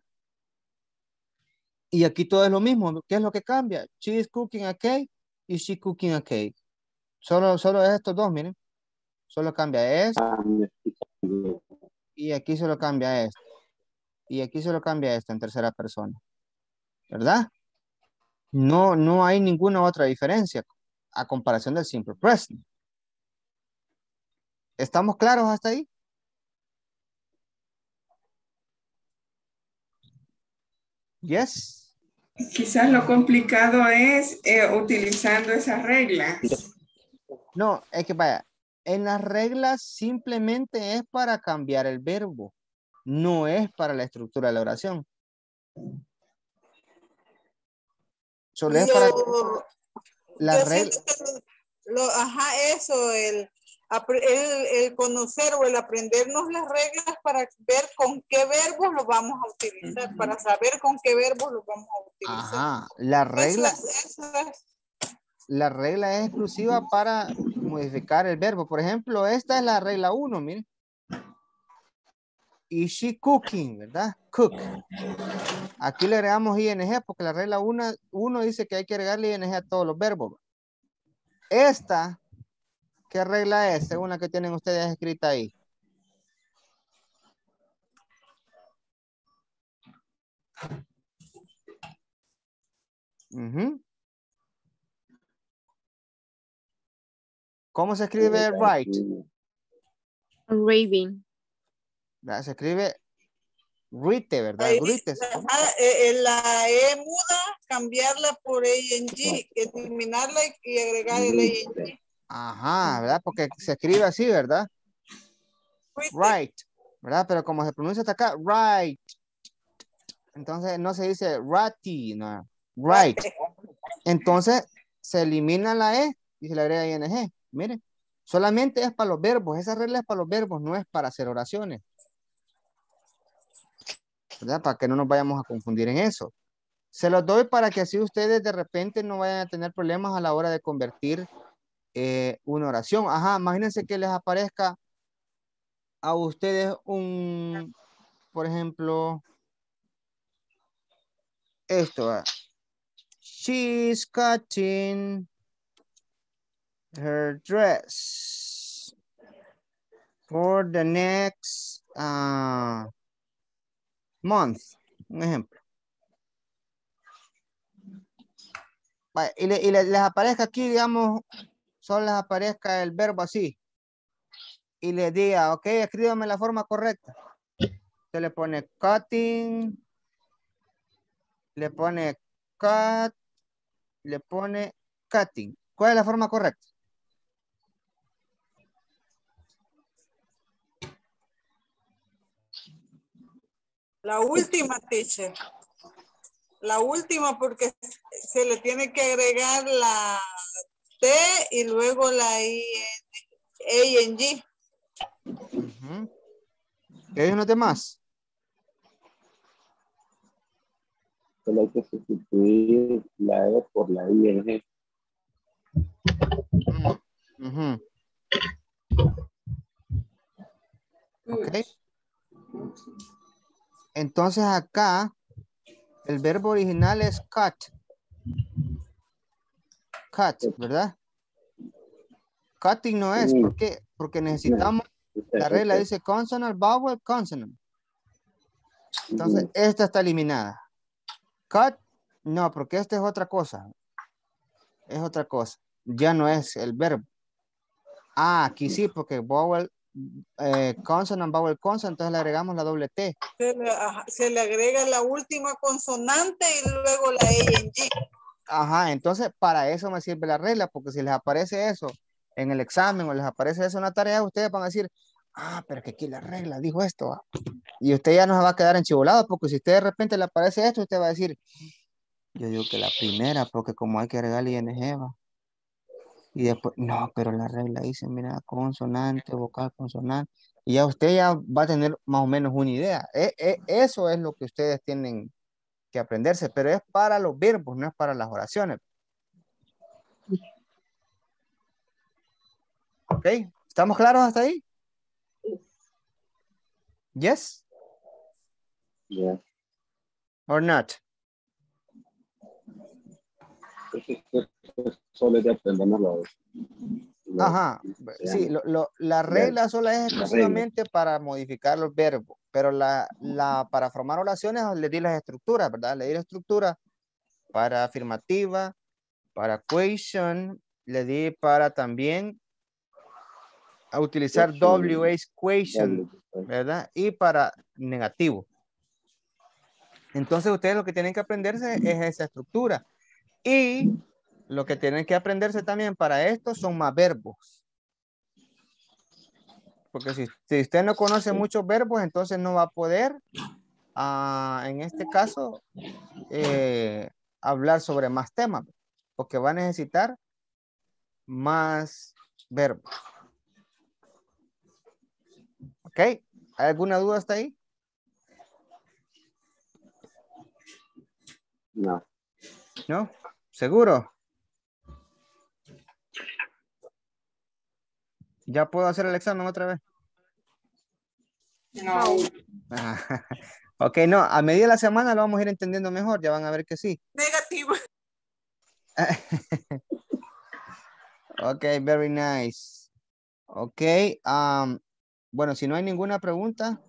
Y aquí todo es lo mismo. ¿Qué es lo que cambia? She is cooking a cake y she cooking a cake. Solo, solo es estos dos, miren. Solo cambia esto. Y aquí solo cambia esto. Y aquí solo cambia esto en tercera persona. ¿Verdad? No, no hay ninguna otra diferencia a comparación del simple present. ¿Estamos claros hasta ahí? Yes. Quizás lo complicado es eh, utilizando esas reglas. No, es que vaya, en las reglas simplemente es para cambiar el verbo, no es para la estructura de la oración. Solo es para Lo, la yo regla. siento que lo, ajá, eso, el, apre- el, el conocer o el aprendernos las reglas para ver con qué verbos lo vamos a utilizar, para saber con qué verbos lo vamos a utilizar. Ajá, la Eso regla, es, eso es. la regla es exclusiva para modificar el verbo. Por ejemplo, esta es la regla uno, miren. Is she cooking, ¿verdad? Cook. Aquí le agregamos ing porque la regla uno, uno dice que hay que agregarle ing a todos los verbos. Esta, ¿qué regla es según la que tienen ustedes escrita ahí? Ujú. ¿Cómo se escribe right? Raving. ¿Verdad? Se escribe rite, ¿verdad? Ahí, Rite. ajá, eh, eh, la E muda, cambiarla por ing, eliminarla y, y agregar el ing. Ajá, ¿verdad? Porque se escribe así, ¿verdad? Right, ¿verdad? Pero como se pronuncia hasta acá, right. Entonces no se dice ratty, no. Right. Entonces se elimina la E y se le agrega ing. Miren, solamente es para los verbos. Esa regla es para los verbos, no es para hacer oraciones. ¿Verdad? Para que no nos vayamos a confundir en eso. Se los doy para que así ustedes de repente no vayan a tener problemas a la hora de convertir eh, una oración. Ajá, imagínense que les aparezca a ustedes un, por ejemplo, esto. ¿verdad? She's cutting her dress for the next uh, month. Un ejemplo. Vale, y, le, y le, les aparezca aquí, digamos, solo les aparezca el verbo así. Y le diga, ok, escríbame la forma correcta. Se le pone cutting, le pone cut, le pone cutting. ¿Cuál es la forma correcta? La última, teacher. La última porque se le tiene que agregar la T y luego la I N G. Uh-huh. ¿Qué hay unos demás? Solo hay que sustituir la E por la ing. Uh-huh. Ok. Entonces acá el verbo original es cut. Cut, ¿verdad? Cutting no es. ¿Por qué? Porque necesitamos, la regla dice consonant, vowel, consonant. Entonces esta está eliminada. Cut, no, porque esta es otra cosa. Es otra cosa. Ya no es el verbo. Ah, aquí sí, porque vowel, eh, consonant, vowel, consonant, entonces le agregamos la doble T. Se le, ajá, se le agrega la última consonante y luego la ing. Ajá, entonces para eso me sirve la regla, porque si les aparece eso en el examen o les aparece eso en la tarea, ustedes van a decir, ah, pero que aquí la regla dijo esto. ¿va? Y usted ya no se va a quedar enchivolado, porque si usted de repente le aparece esto, usted va a decir, yo digo que la primera, porque como hay que agregarle ing, ¿va? Y después, no, pero la regla dice, mira, consonante, vocal, consonante. Y ya usted ya va a tener más o menos una idea. E- e- eso es lo que ustedes tienen que aprenderse, pero es para los verbos, no es para las oraciones. ¿Ok? ¿Estamos claros hasta ahí? Yes? Yeah. Or not? Solo es de aprendernos los, los- Ajá, sí, lo, lo- la la- regla solo es la exclusivamente para modificar los verbos, pero la, la, para formar oraciones le di las estructuras, ¿verdad? Le di la estructura para afirmativa, para question, le di para también a utilizar W H question, ¿verdad? Y para negativo. Entonces ustedes lo que tienen que aprenderse es esa estructura. Y lo que tienen que aprenderse también para esto son más verbos. Porque si, si usted no conoce muchos verbos, entonces no va a poder, uh, en este caso, eh, hablar sobre más temas, porque va a necesitar más verbos. ¿Ok? ¿Hay alguna duda hasta ahí? No. ¿No? ¿Seguro? ¿Ya puedo hacer el examen otra vez? No. Ah, ok, no, a medida de la semana lo vamos a ir entendiendo mejor, ya van a ver que sí. Negativo. Ok, very nice. Ok, um, bueno, si no hay ninguna pregunta,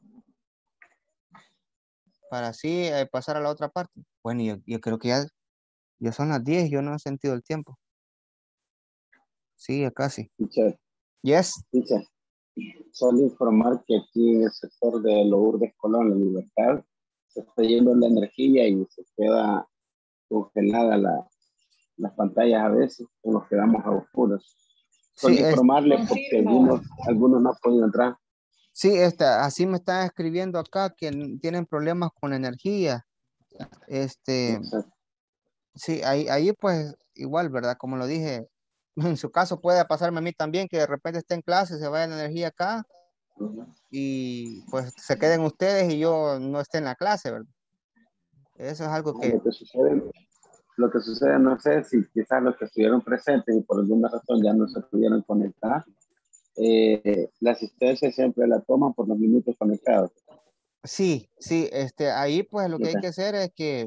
para así eh, pasar a la otra parte. Bueno, yo, yo creo que ya, ya son las diez, yo no he sentido el tiempo. Sí, ya casi. Teacher, Yes. teacher, solo informar que aquí en el sector de Lourdes Colón, La Libertad, se está yendo la energía y se queda congelada la, las pantallas a veces, o nos quedamos a oscuros. Solo Sí, es, informarle porque algunos, algunos no han podido entrar. sí, esta, así me están escribiendo acá que n- tienen problemas con la energía. Este, Exacto. sí, ahí, ahí pues igual, ¿verdad? Como lo dije, en su caso puede pasarme a mí también que de repente esté en clase, se vaya la energía acá y pues se queden ustedes y yo no esté en la clase, ¿verdad? Eso es algo que, Lo que sucede, lo que sucede, no sé si quizás los que estuvieron presentes y por alguna razón ya no se pudieron conectar, eh, la asistencia siempre la toman por los minutos conectados. sí, sí, este, ahí pues lo que hay Ok. que hacer es que,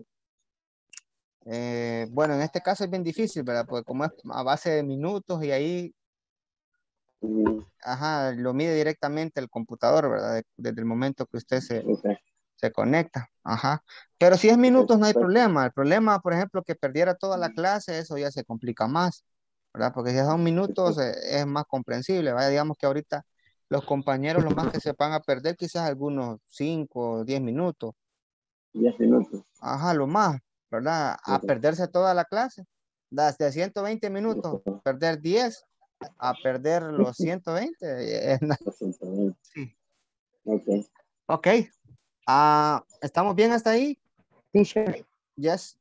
eh, bueno, en este caso es bien difícil, ¿verdad? Porque como es a base de minutos y ahí, Mm, ajá, lo mide directamente el computador, ¿verdad? De- desde el momento que usted se, ok. se conecta, ajá. Pero si es minutos no hay Perfecto. problema. El problema, por ejemplo, que perdiera toda la clase, eso ya se complica más, ¿verdad? Porque si son minutos eh, es más comprensible, ¿vale? Digamos que ahorita los compañeros lo más que se van a perder quizás algunos cinco o diez minutos, diez minutos. ajá, lo más, ¿verdad? A Ok. perderse toda la clase, desde ciento veinte minutos, perder diez a perder los ciento veinte. eh, ciento veinte. sí. Ok. Ok, ah, ¿estamos bien hasta ahí? Teacher, Yes.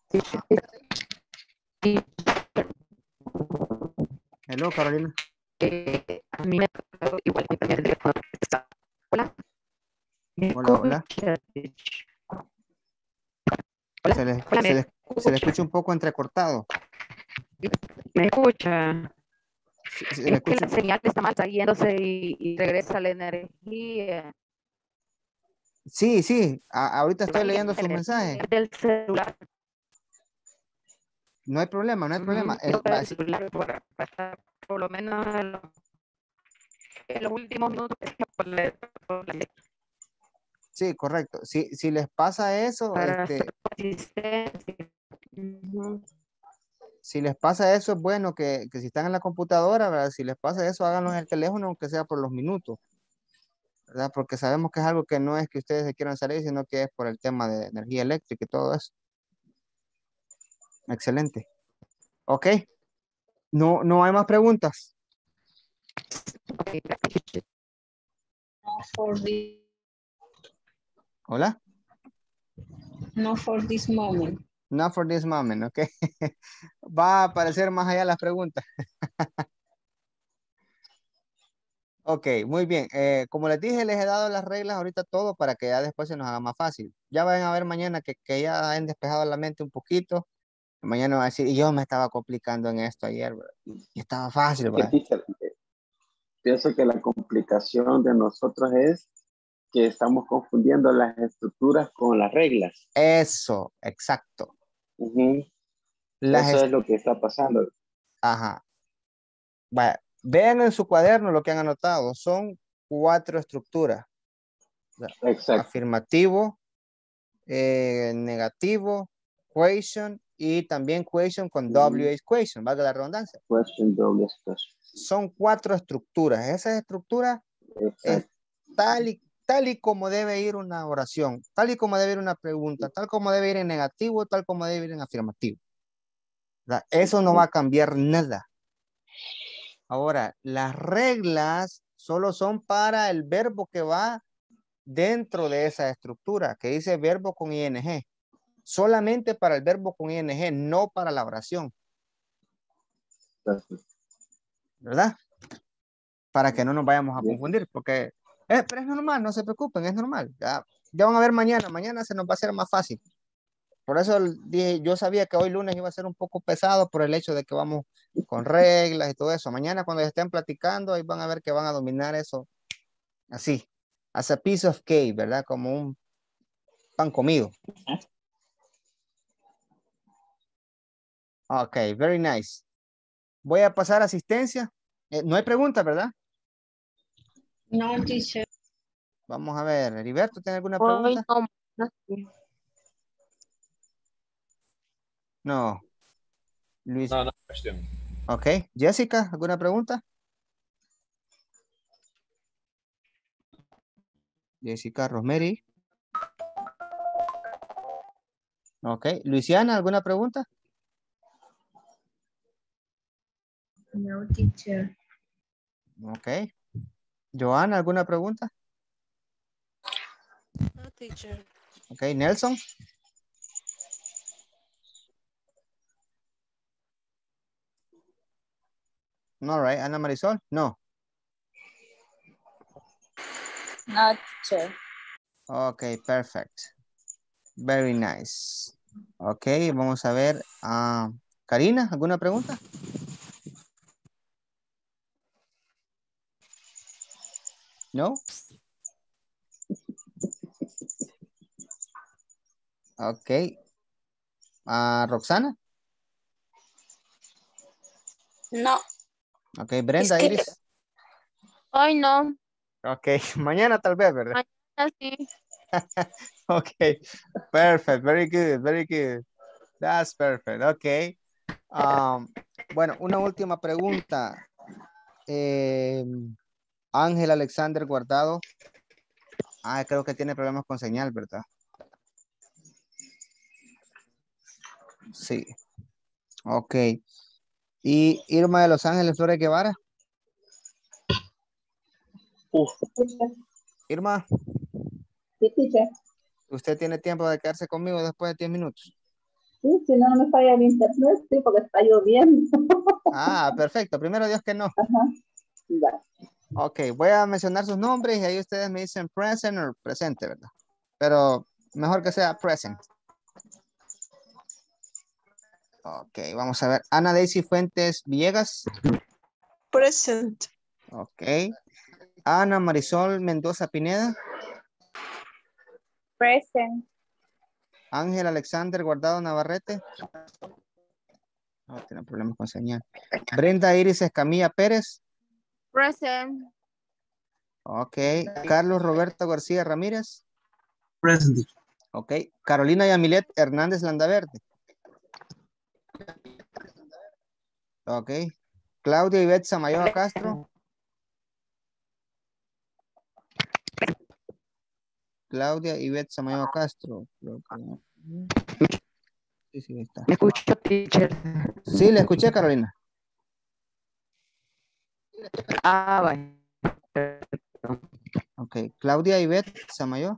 Hello, Carolina. eh, a mí me tocó igual que cambiar el teléfono porque está- Hola. ¿Me Hola, hola. escucha, teacher? Hola, Se le, hola, se ¿me le, se le escucha? escucha un poco entrecortado. ¿Me escucha? Se, se le Es que escucha. la señal está mal, está yéndose y, y regresa la energía. Sí, sí. a- ahorita estoy leyendo sus Energía mensajes. del celular. No hay problema, no hay problema. Ujú, Eh, toca va, el sí, celular por, pasar por lo menos en los, en los últimos minutos que sea por la- por la- sí, correcto. Si, si les pasa eso, para su este, asistencia. Ujú. si les pasa eso, es bueno que, que si están en la computadora, ¿verdad? Si les pasa eso, háganlo en el teléfono, aunque sea por los minutos, ¿verdad? Porque sabemos que es algo que no es que ustedes se quieran salir, sino que es por el tema de energía eléctrica y todo eso. Excelente. Ok. No, no hay más preguntas. Okay, gracias. No for the, Hola. no for this moment. Not for this moment, ok. Va a aparecer más allá las preguntas. Ok, muy bien. Eh, como les dije, les he dado las reglas ahorita todo para que ya después se nos haga más fácil. Ya van a ver mañana que, que ya han despejado la mente un poquito. Mañana va a decir, y yo me estaba complicando en esto ayer, ¿verdad? Y estaba fácil, Es que, ¿verdad? teacher, pienso que la complicación de nosotros es que estamos confundiendo las estructuras con las reglas. Eso, exacto. Ujú. Las Eso est- es lo que está pasando. Ajá. Vaya, vean en su cuaderno lo que han anotado. Son cuatro estructuras. Exacto. Afirmativo, eh, negativo, question y también question con W H question, valga la redundancia. Question, doble question. Son cuatro estructuras. Esas estructuras es Exacto. tal y, tal y como debe ir una oración, tal y como debe ir una pregunta, tal como debe ir en negativo, tal como debe ir en afirmativo. ¿Verdad? Eso no va a cambiar nada. Ahora, las reglas solo son para el verbo que va dentro de esa estructura, que dice verbo con ing. solamente para el verbo con ing, no para la oración. ¿Verdad? Para que no nos vayamos a confundir, porque eh, pero es normal, no se preocupen, es normal. Ya, ya van a ver mañana, mañana se nos va a hacer más fácil. Por eso dije, yo sabía que hoy lunes iba a ser un poco pesado por el hecho de que vamos con reglas y todo eso. Mañana cuando estén platicando, ahí van a ver que van a dominar eso así, as a piece of cake, ¿verdad? Como un pan comido. Ok, very nice. Voy a pasar asistencia. Eh, no hay preguntas, ¿verdad? No, teacher. Vamos a ver, Heriberto, ¿tiene alguna Hoy pregunta? no. No sé. No. Luis. No, no question. Ok, Jessica, ¿alguna pregunta? Jessica Rosemary. Ok, Luisiana, ¿alguna pregunta? No, teacher. Ok. Joana, ¿alguna pregunta? No, teacher. Ok, Nelson. No, right. Ana Marisol, no. No, teacher. Ok, perfect. Very nice. Ok, vamos a ver. ah, Karina, ¿alguna pregunta? No. Ok. Ah, Roxana. No. Ok, Brenda, Es que- Iris. Hoy no. Ok, mañana tal vez, ¿verdad? Mañana sí. Ok, perfect, very good, very good. That's perfect, ok. Um, bueno, una última pregunta. Eh, Ángel Alexander Guardado. Ah, creo que tiene problemas con señal, ¿verdad? Sí. Ok. ¿Y Irma de Los Ángeles Flores Guevara? Irma, Sí, teacher. ¿usted tiene tiempo de quedarse conmigo después de diez minutos? Sí, si no, no me falla el internet, sí, porque está lloviendo. Ah, perfecto. Primero Dios que no. Ajá. Vale. Ok, voy a mencionar sus nombres y ahí ustedes me dicen present o presente, ¿verdad? Pero mejor que sea present. Ok, vamos a ver. Ana Daisy Fuentes Villegas. Present. Ok. Ana Marisol Mendoza Pineda. Present. Ángel Alexander Guardado Navarrete. No, tiene problemas con señal. Brenda Iris Escamilla Pérez. Present. Ok. Carlos Roberto García Ramírez. Present. Ok. Carolina Yamilet Hernández Landaverde. Ok. Claudia Ivette Samayoa Castro. Claudia Ivette Samayoa Castro. Creo que- Sí, sí, está. Me escucho, teacher. Sí, le escuché, Carolina. Ah, vaya. Ok. Claudia Ivette Samayoa.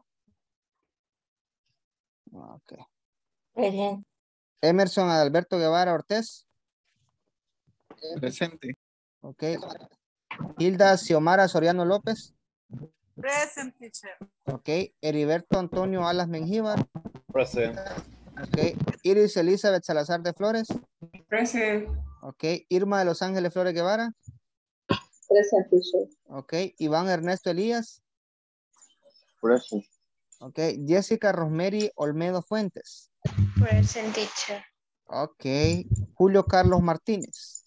Ok. Present. Emerson Adalberto Guevara Ortiz. Presente. Ok. Hilda Xiomara Soriano López. Present, teacher. Ok. Heriberto Antonio Alas Mengíbar. Present. Ok. Iris Elizabeth Salazar de Flores. Present. Ok. Irma de Los Ángeles Flores Guevara. Present, teacher. Ok. Iván Ernesto Elías. Present. Ok. Jessica Rosemary Olmedo Fuentes. Present, teacher. Ok. Julio Carlos Martínez.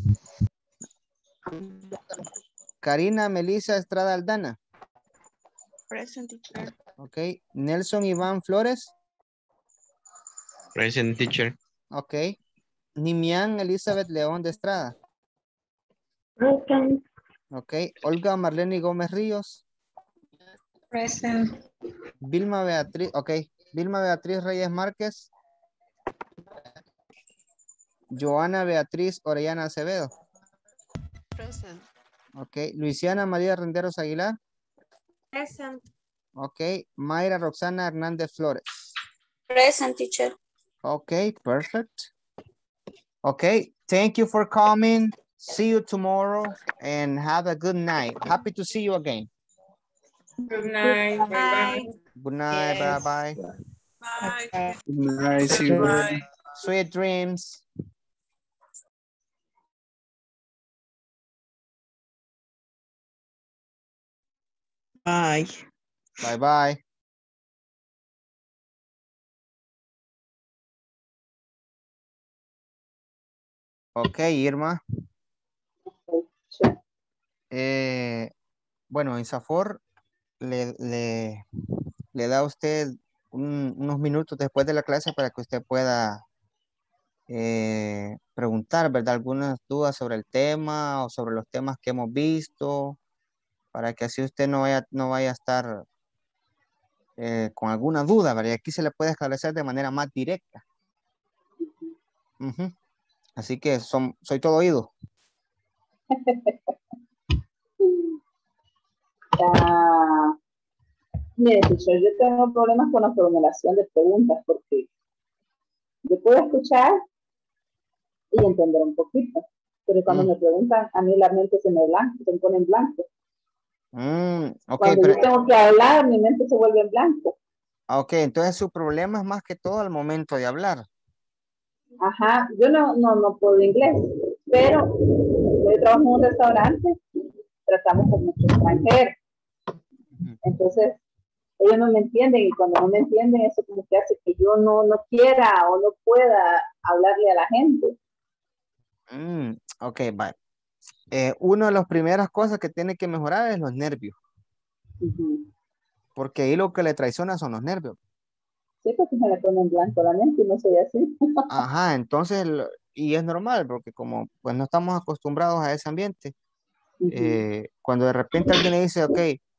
Karina Melissa Estrada Aldana. Present, teacher. Ok. Nelson Iván Flores. Present, teacher. Ok. Nimian Elizabeth León de Estrada. Present. Ok. Olga Marlene Gómez Ríos. Present. Vilma Beatriz. Ok. Vilma Beatriz Reyes Márquez. Joana Beatriz Orellana Acevedo. Present. Ok. Luisiana María Renderos Aguilar. Present. Ok. Mayra Roxana Hernández Flores. Present, teacher. Okay, perfect. Okay, thank you for coming. See you tomorrow and have a good night. Happy to see you again. Good night. Bye-bye. Good night, Yes. bye-bye. Bye. Nice. See you. Bye. Sweet dreams. Bye. Bye-bye. Ok, Irma. Eh, bueno, en Safor le, le, le da a usted un- unos minutos después de la clase para que usted pueda eh, preguntar, ¿verdad? Algunas dudas sobre el tema o sobre los temas que hemos visto, para que así usted no vaya, no vaya a estar eh, con alguna duda, ¿verdad? Y aquí se le puede esclarecer de manera más directa. Ujú. Así que son, soy todo oído. Ah, mire, teacher, yo tengo problemas con la formulación de preguntas porque yo puedo escuchar y entender un poquito, pero cuando Mm. me preguntan, a mí la mente se me blanco, se me pone en blanco. Mm, ok, Cuando pero, yo tengo que hablar, mi mente se vuelve en blanco. ok, entonces su problema es más que todo al momento de hablar. Ajá, yo no, no, no puedo inglés, pero yo trabajo en un restaurante, tratamos con muchos extranjeros. Entonces, ellos no me entienden y cuando no me entienden, eso como que hace que yo no, no quiera o no pueda hablarle a la gente. Mm, ok, bye. Eh, una de las primeras cosas que tiene que mejorar es los nervios, Ujú. porque ahí lo que le traiciona son los nervios. Sí, porque se me pone en blanco la mente y no soy así. Ajá, entonces, lo- y es normal, porque como pues no estamos acostumbrados a ese ambiente, Ujú. eh, cuando de repente alguien le dice, ok,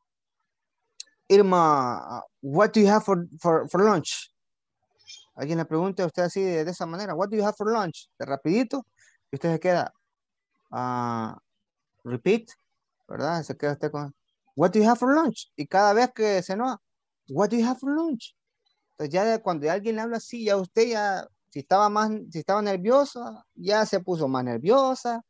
Irma, what do you have for, for, for lunch? Alguien le pregunta a usted así de, de esa manera, what do you have for lunch? De rapidito, y usted se queda, ah, repeat, ¿verdad? Se queda usted con, what do you have for lunch? Y cada vez que se enoja, what do you have for lunch? Entonces ya de- cuando alguien le habla así, ya usted ya, si estaba más, si estaba nerviosa, ya se puso más nerviosa,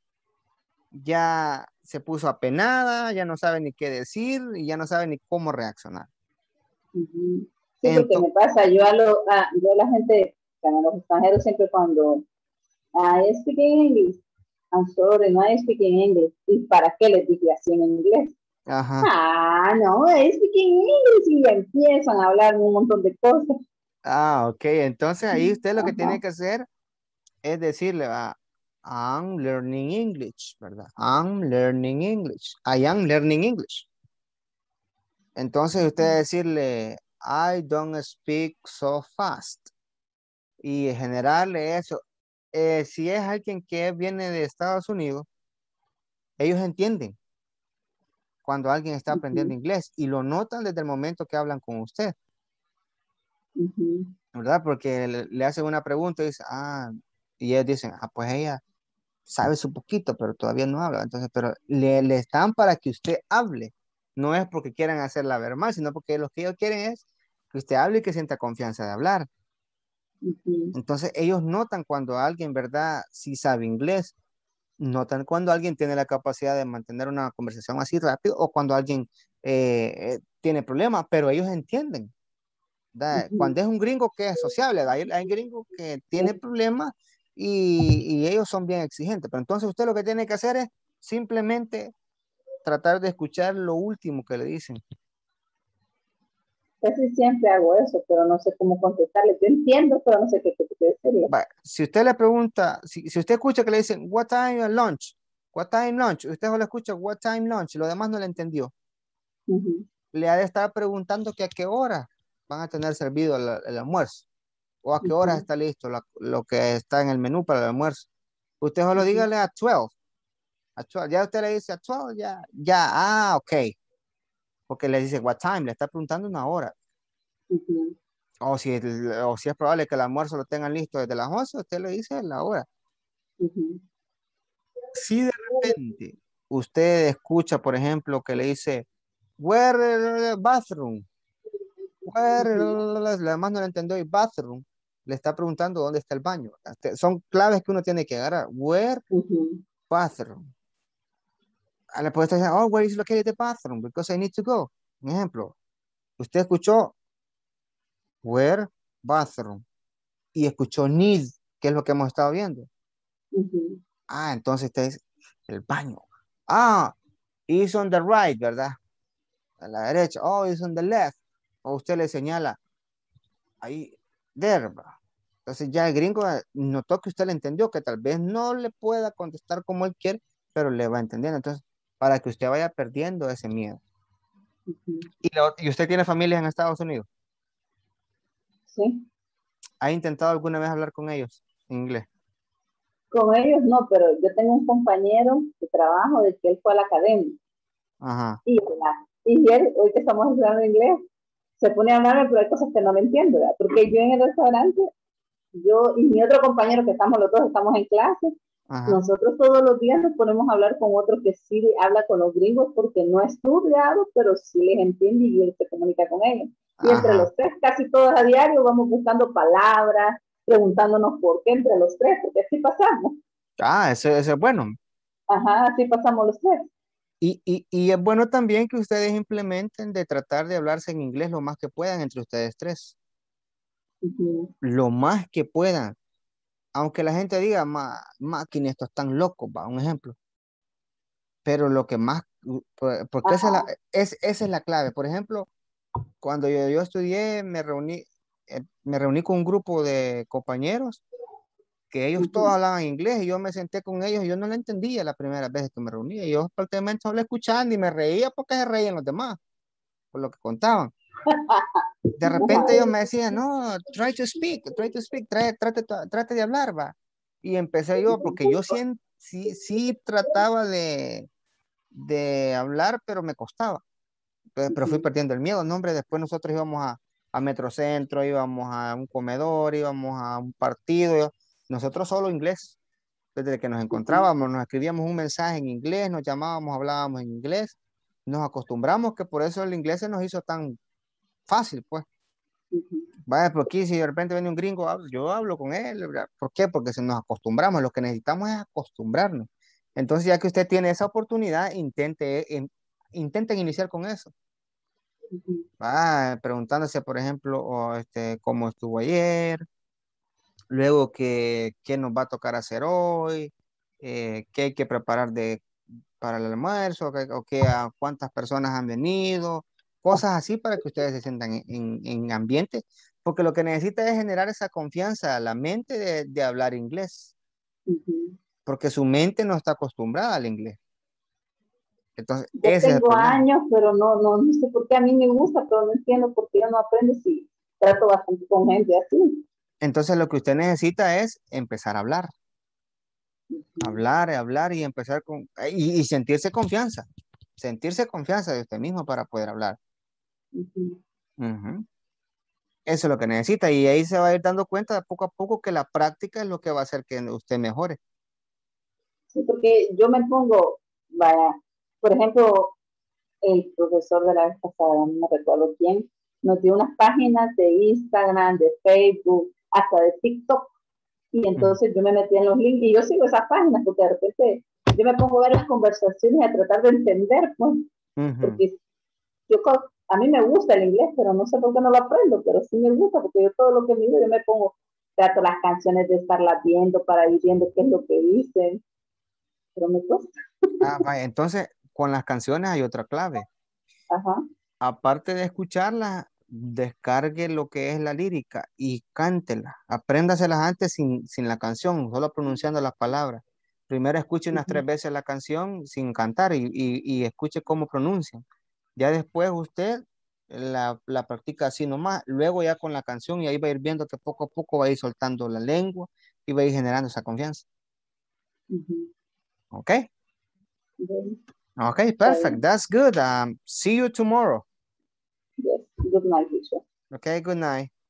ya se puso apenada, ya no sabe ni qué decir y ya no sabe ni cómo reaccionar. Ujú. Sí, porque Entonces, me pasa, yo a, lo, a, yo a la gente, a los extranjeros siempre cuando I speak English, I'm sorry, no I speak English. ¿Y para qué les dije así en inglés? ajá. Ah, no, I speak English y empiezan a hablar un montón de cosas. Ah, ok. Entonces ahí usted lo que tiene Ajá. que hacer es decirle, ah, I'm learning English, ¿verdad? I'm learning English. I am learning English. Entonces usted decirle, I don't speak so fast. Y generarle eso. Eh, si es alguien que viene de Estados Unidos, ellos entienden cuando alguien está aprendiendo Ujú, inglés y lo notan desde el momento que hablan con usted, ujú, ¿verdad? Porque le, le hacen una pregunta y dice, ah, y ellos dicen, ah, pues ella sabe su poquito, pero todavía no habla. Entonces, pero le, le están para que usted hable. No es porque quieran hacerla ver mal, sino porque lo que ellos quieren es que usted hable y que sienta confianza de hablar. ujú, Entonces, ellos notan cuando alguien, ¿verdad? Sí sabe inglés. Notan cuando alguien tiene la capacidad de mantener una conversación así rápido o cuando alguien eh, eh, tiene problemas, pero ellos entienden. ¿Verdad? ujú. Cuando es un gringo que es sociable, hay, hay gringos que tiene Sí, problemas y, y ellos son bien exigentes. Pero entonces usted lo que tiene que hacer es simplemente tratar de escuchar lo último que le dicen. casi siempre hago eso, pero no sé cómo contestarle. Yo entiendo, pero no sé qué, qué, qué decirle. Va, si usted le pregunta, si, si usted escucha que le dicen, what time lunch? What time lunch? Usted solo escucha, what time lunch? Lo demás no le entendió. Ujú, Le ha de estar preguntando que a qué hora van a tener servido el, el almuerzo o a qué hora ujú, está listo la- lo que está en el menú para el almuerzo. Usted solo ujú, dígale a doce. A doce. Ya usted le dice a doce, ya, ya, ah, ok. Porque le dice what time, le está preguntando una hora. ujú, O si, el- o si es probable que el almuerzo lo tengan listo desde las once, usted le dice la hora. ujú, Si de repente usted escucha, por ejemplo, que le dice, where the bathroom? Where, la demás no le entendió y bathroom. Le está preguntando dónde está el baño. Este, son claves que uno tiene que agarrar. Where, bathroom. A la puesta decir, oh, where is located the bathroom? Because I need to go. Un ejemplo. Usted escuchó where, bathroom. Y escuchó need, que es lo que hemos estado viendo. Ujú. Ah, entonces este es el baño. Ah, is on the right, ¿verdad? A la derecha. Oh, is on the left. O usted le señala ahí, there. ¿verdad? Entonces ya el gringo eh, notó que usted le entendió, que tal vez no le pueda contestar como él quiere, pero le va entendiendo. Entonces, para que usted vaya perdiendo ese miedo. Ujú. ¿Y, lo- y usted tiene familia en Estados Unidos? Sí. ¿Ha intentado alguna vez hablar con ellos en inglés? Con ellos no, pero yo tengo un compañero de trabajo de que él fue a la academia. Ajá. Y, la- y él, hoy que estamos hablando inglés, se pone a hablarme, pero hay cosas que no me entiendo, ¿verdad? Porque yo en el restaurante, yo y mi otro compañero que estamos los dos, estamos en clase, Ajá. nosotros todos los días nos ponemos a hablar con otro que sí habla con los gringos porque no es estudiado, pero sí les entiende y él se comunica con ellos. Y entre Ajá. los tres, casi todos a diario, vamos buscando palabras, preguntándonos por qué entre los tres, porque así pasamos. Ah, eso, eso es bueno. Ajá, así pasamos los tres. Y, y, y es bueno también que ustedes implementen de tratar de hablarse en inglés lo más que puedan entre ustedes tres. Ujú. Lo más que puedan. Aunque la gente diga, "Ma- máquina, estos están locos", va, un ejemplo. Pero lo que más, u- por- porque esa es, la, es, esa es la clave. Por ejemplo, cuando yo, yo estudié, me reuní, eh, me reuní con un grupo de compañeros que ellos todos Ujú. hablaban inglés y yo me senté con ellos y yo no lo entendía la primera vez que me reuní. Yo prácticamente solo escuchando y me reía porque se reían los demás, por lo que contaban. De repente ellos me decían, no, try to speak, try to speak, trate, trate, trate de hablar, va. Y empecé yo, porque yo sí, en- sí, sí trataba de, de hablar, pero me costaba. Pero, pero fui perdiendo el miedo, no, hombre, después nosotros íbamos a, a Metrocentro, íbamos a un comedor, íbamos a un partido, nosotros solo inglés. Desde que nos encontrábamos, nos escribíamos un mensaje en inglés, nos llamábamos, hablábamos en inglés, nos acostumbramos que por eso el inglés se nos hizo tan fácil, pues. Vaya, pero aquí si de repente viene un gringo, hablo- yo hablo con él, ¿verdad? ¿Por qué? Porque se nos acostumbramos, lo que necesitamos es acostumbrarnos. Entonces, ya que usted tiene esa oportunidad, intente, in- intenten iniciar con eso. Ujú. Va preguntándose, por ejemplo, o, este, cómo estuvo ayer, luego qué, qué nos va a tocar hacer hoy, eh, qué hay que preparar de, para el almuerzo, o, qué- o qué, a cuántas personas han venido, cosas así para que ustedes se sientan en, en- en ambiente, porque lo que necesita es generar esa confianza a la mente de, de hablar inglés, Ujú. porque su mente no está acostumbrada al inglés. Entonces, Yo ese es el tengo problema. años, pero no, no, no sé por qué a mí me gusta, pero no entiendo por qué yo no aprendo si trato bastante con gente así. Entonces, lo que usted necesita es empezar a hablar, hablar, hablar y empezar con, y, y sentirse confianza, sentirse confianza de usted mismo para poder hablar. Ujú. Ujú. Eso es lo que necesita y ahí se va a ir dando cuenta de poco a poco que la práctica es lo que va a hacer que usted mejore. Sí, porque yo me pongo, vaya, por ejemplo, el profesor de la vez pasada, no me recuerdo quién, nos dio unas páginas de Instagram, de Facebook, hasta de TikTok. Y entonces yo me metí en los links y yo sigo esas páginas porque de repente yo me pongo a ver las conversaciones y a tratar de entender, pues, Ujú. porque yo, co- a mí me gusta el inglés, pero no sé por qué no lo aprendo, pero sí me gusta porque yo todo lo que miro, yo me pongo, trato las canciones de estarlas viendo para ir viendo qué es lo que dicen, pero me cuesta. Ah, vaya, entonces con las canciones hay otra clave. Ajá. Aparte de escucharlas, descargue lo que es la lírica y cántela. Apréndaselas antes sin, sin la canción, solo pronunciando las palabras. Primero escuche unas tres veces la canción sin cantar y, y- y escuche cómo pronuncian. Ya después usted la, la practica así nomás. Luego ya con la canción y ahí va a ir viendo que poco a poco va a ir soltando la lengua y va a ir generando esa confianza. Ujú. ¿Ok? Bueno, Okay, está perfect. bien. That's good. Um, see you tomorrow. Yes. Good night, teacher. Okay, good night.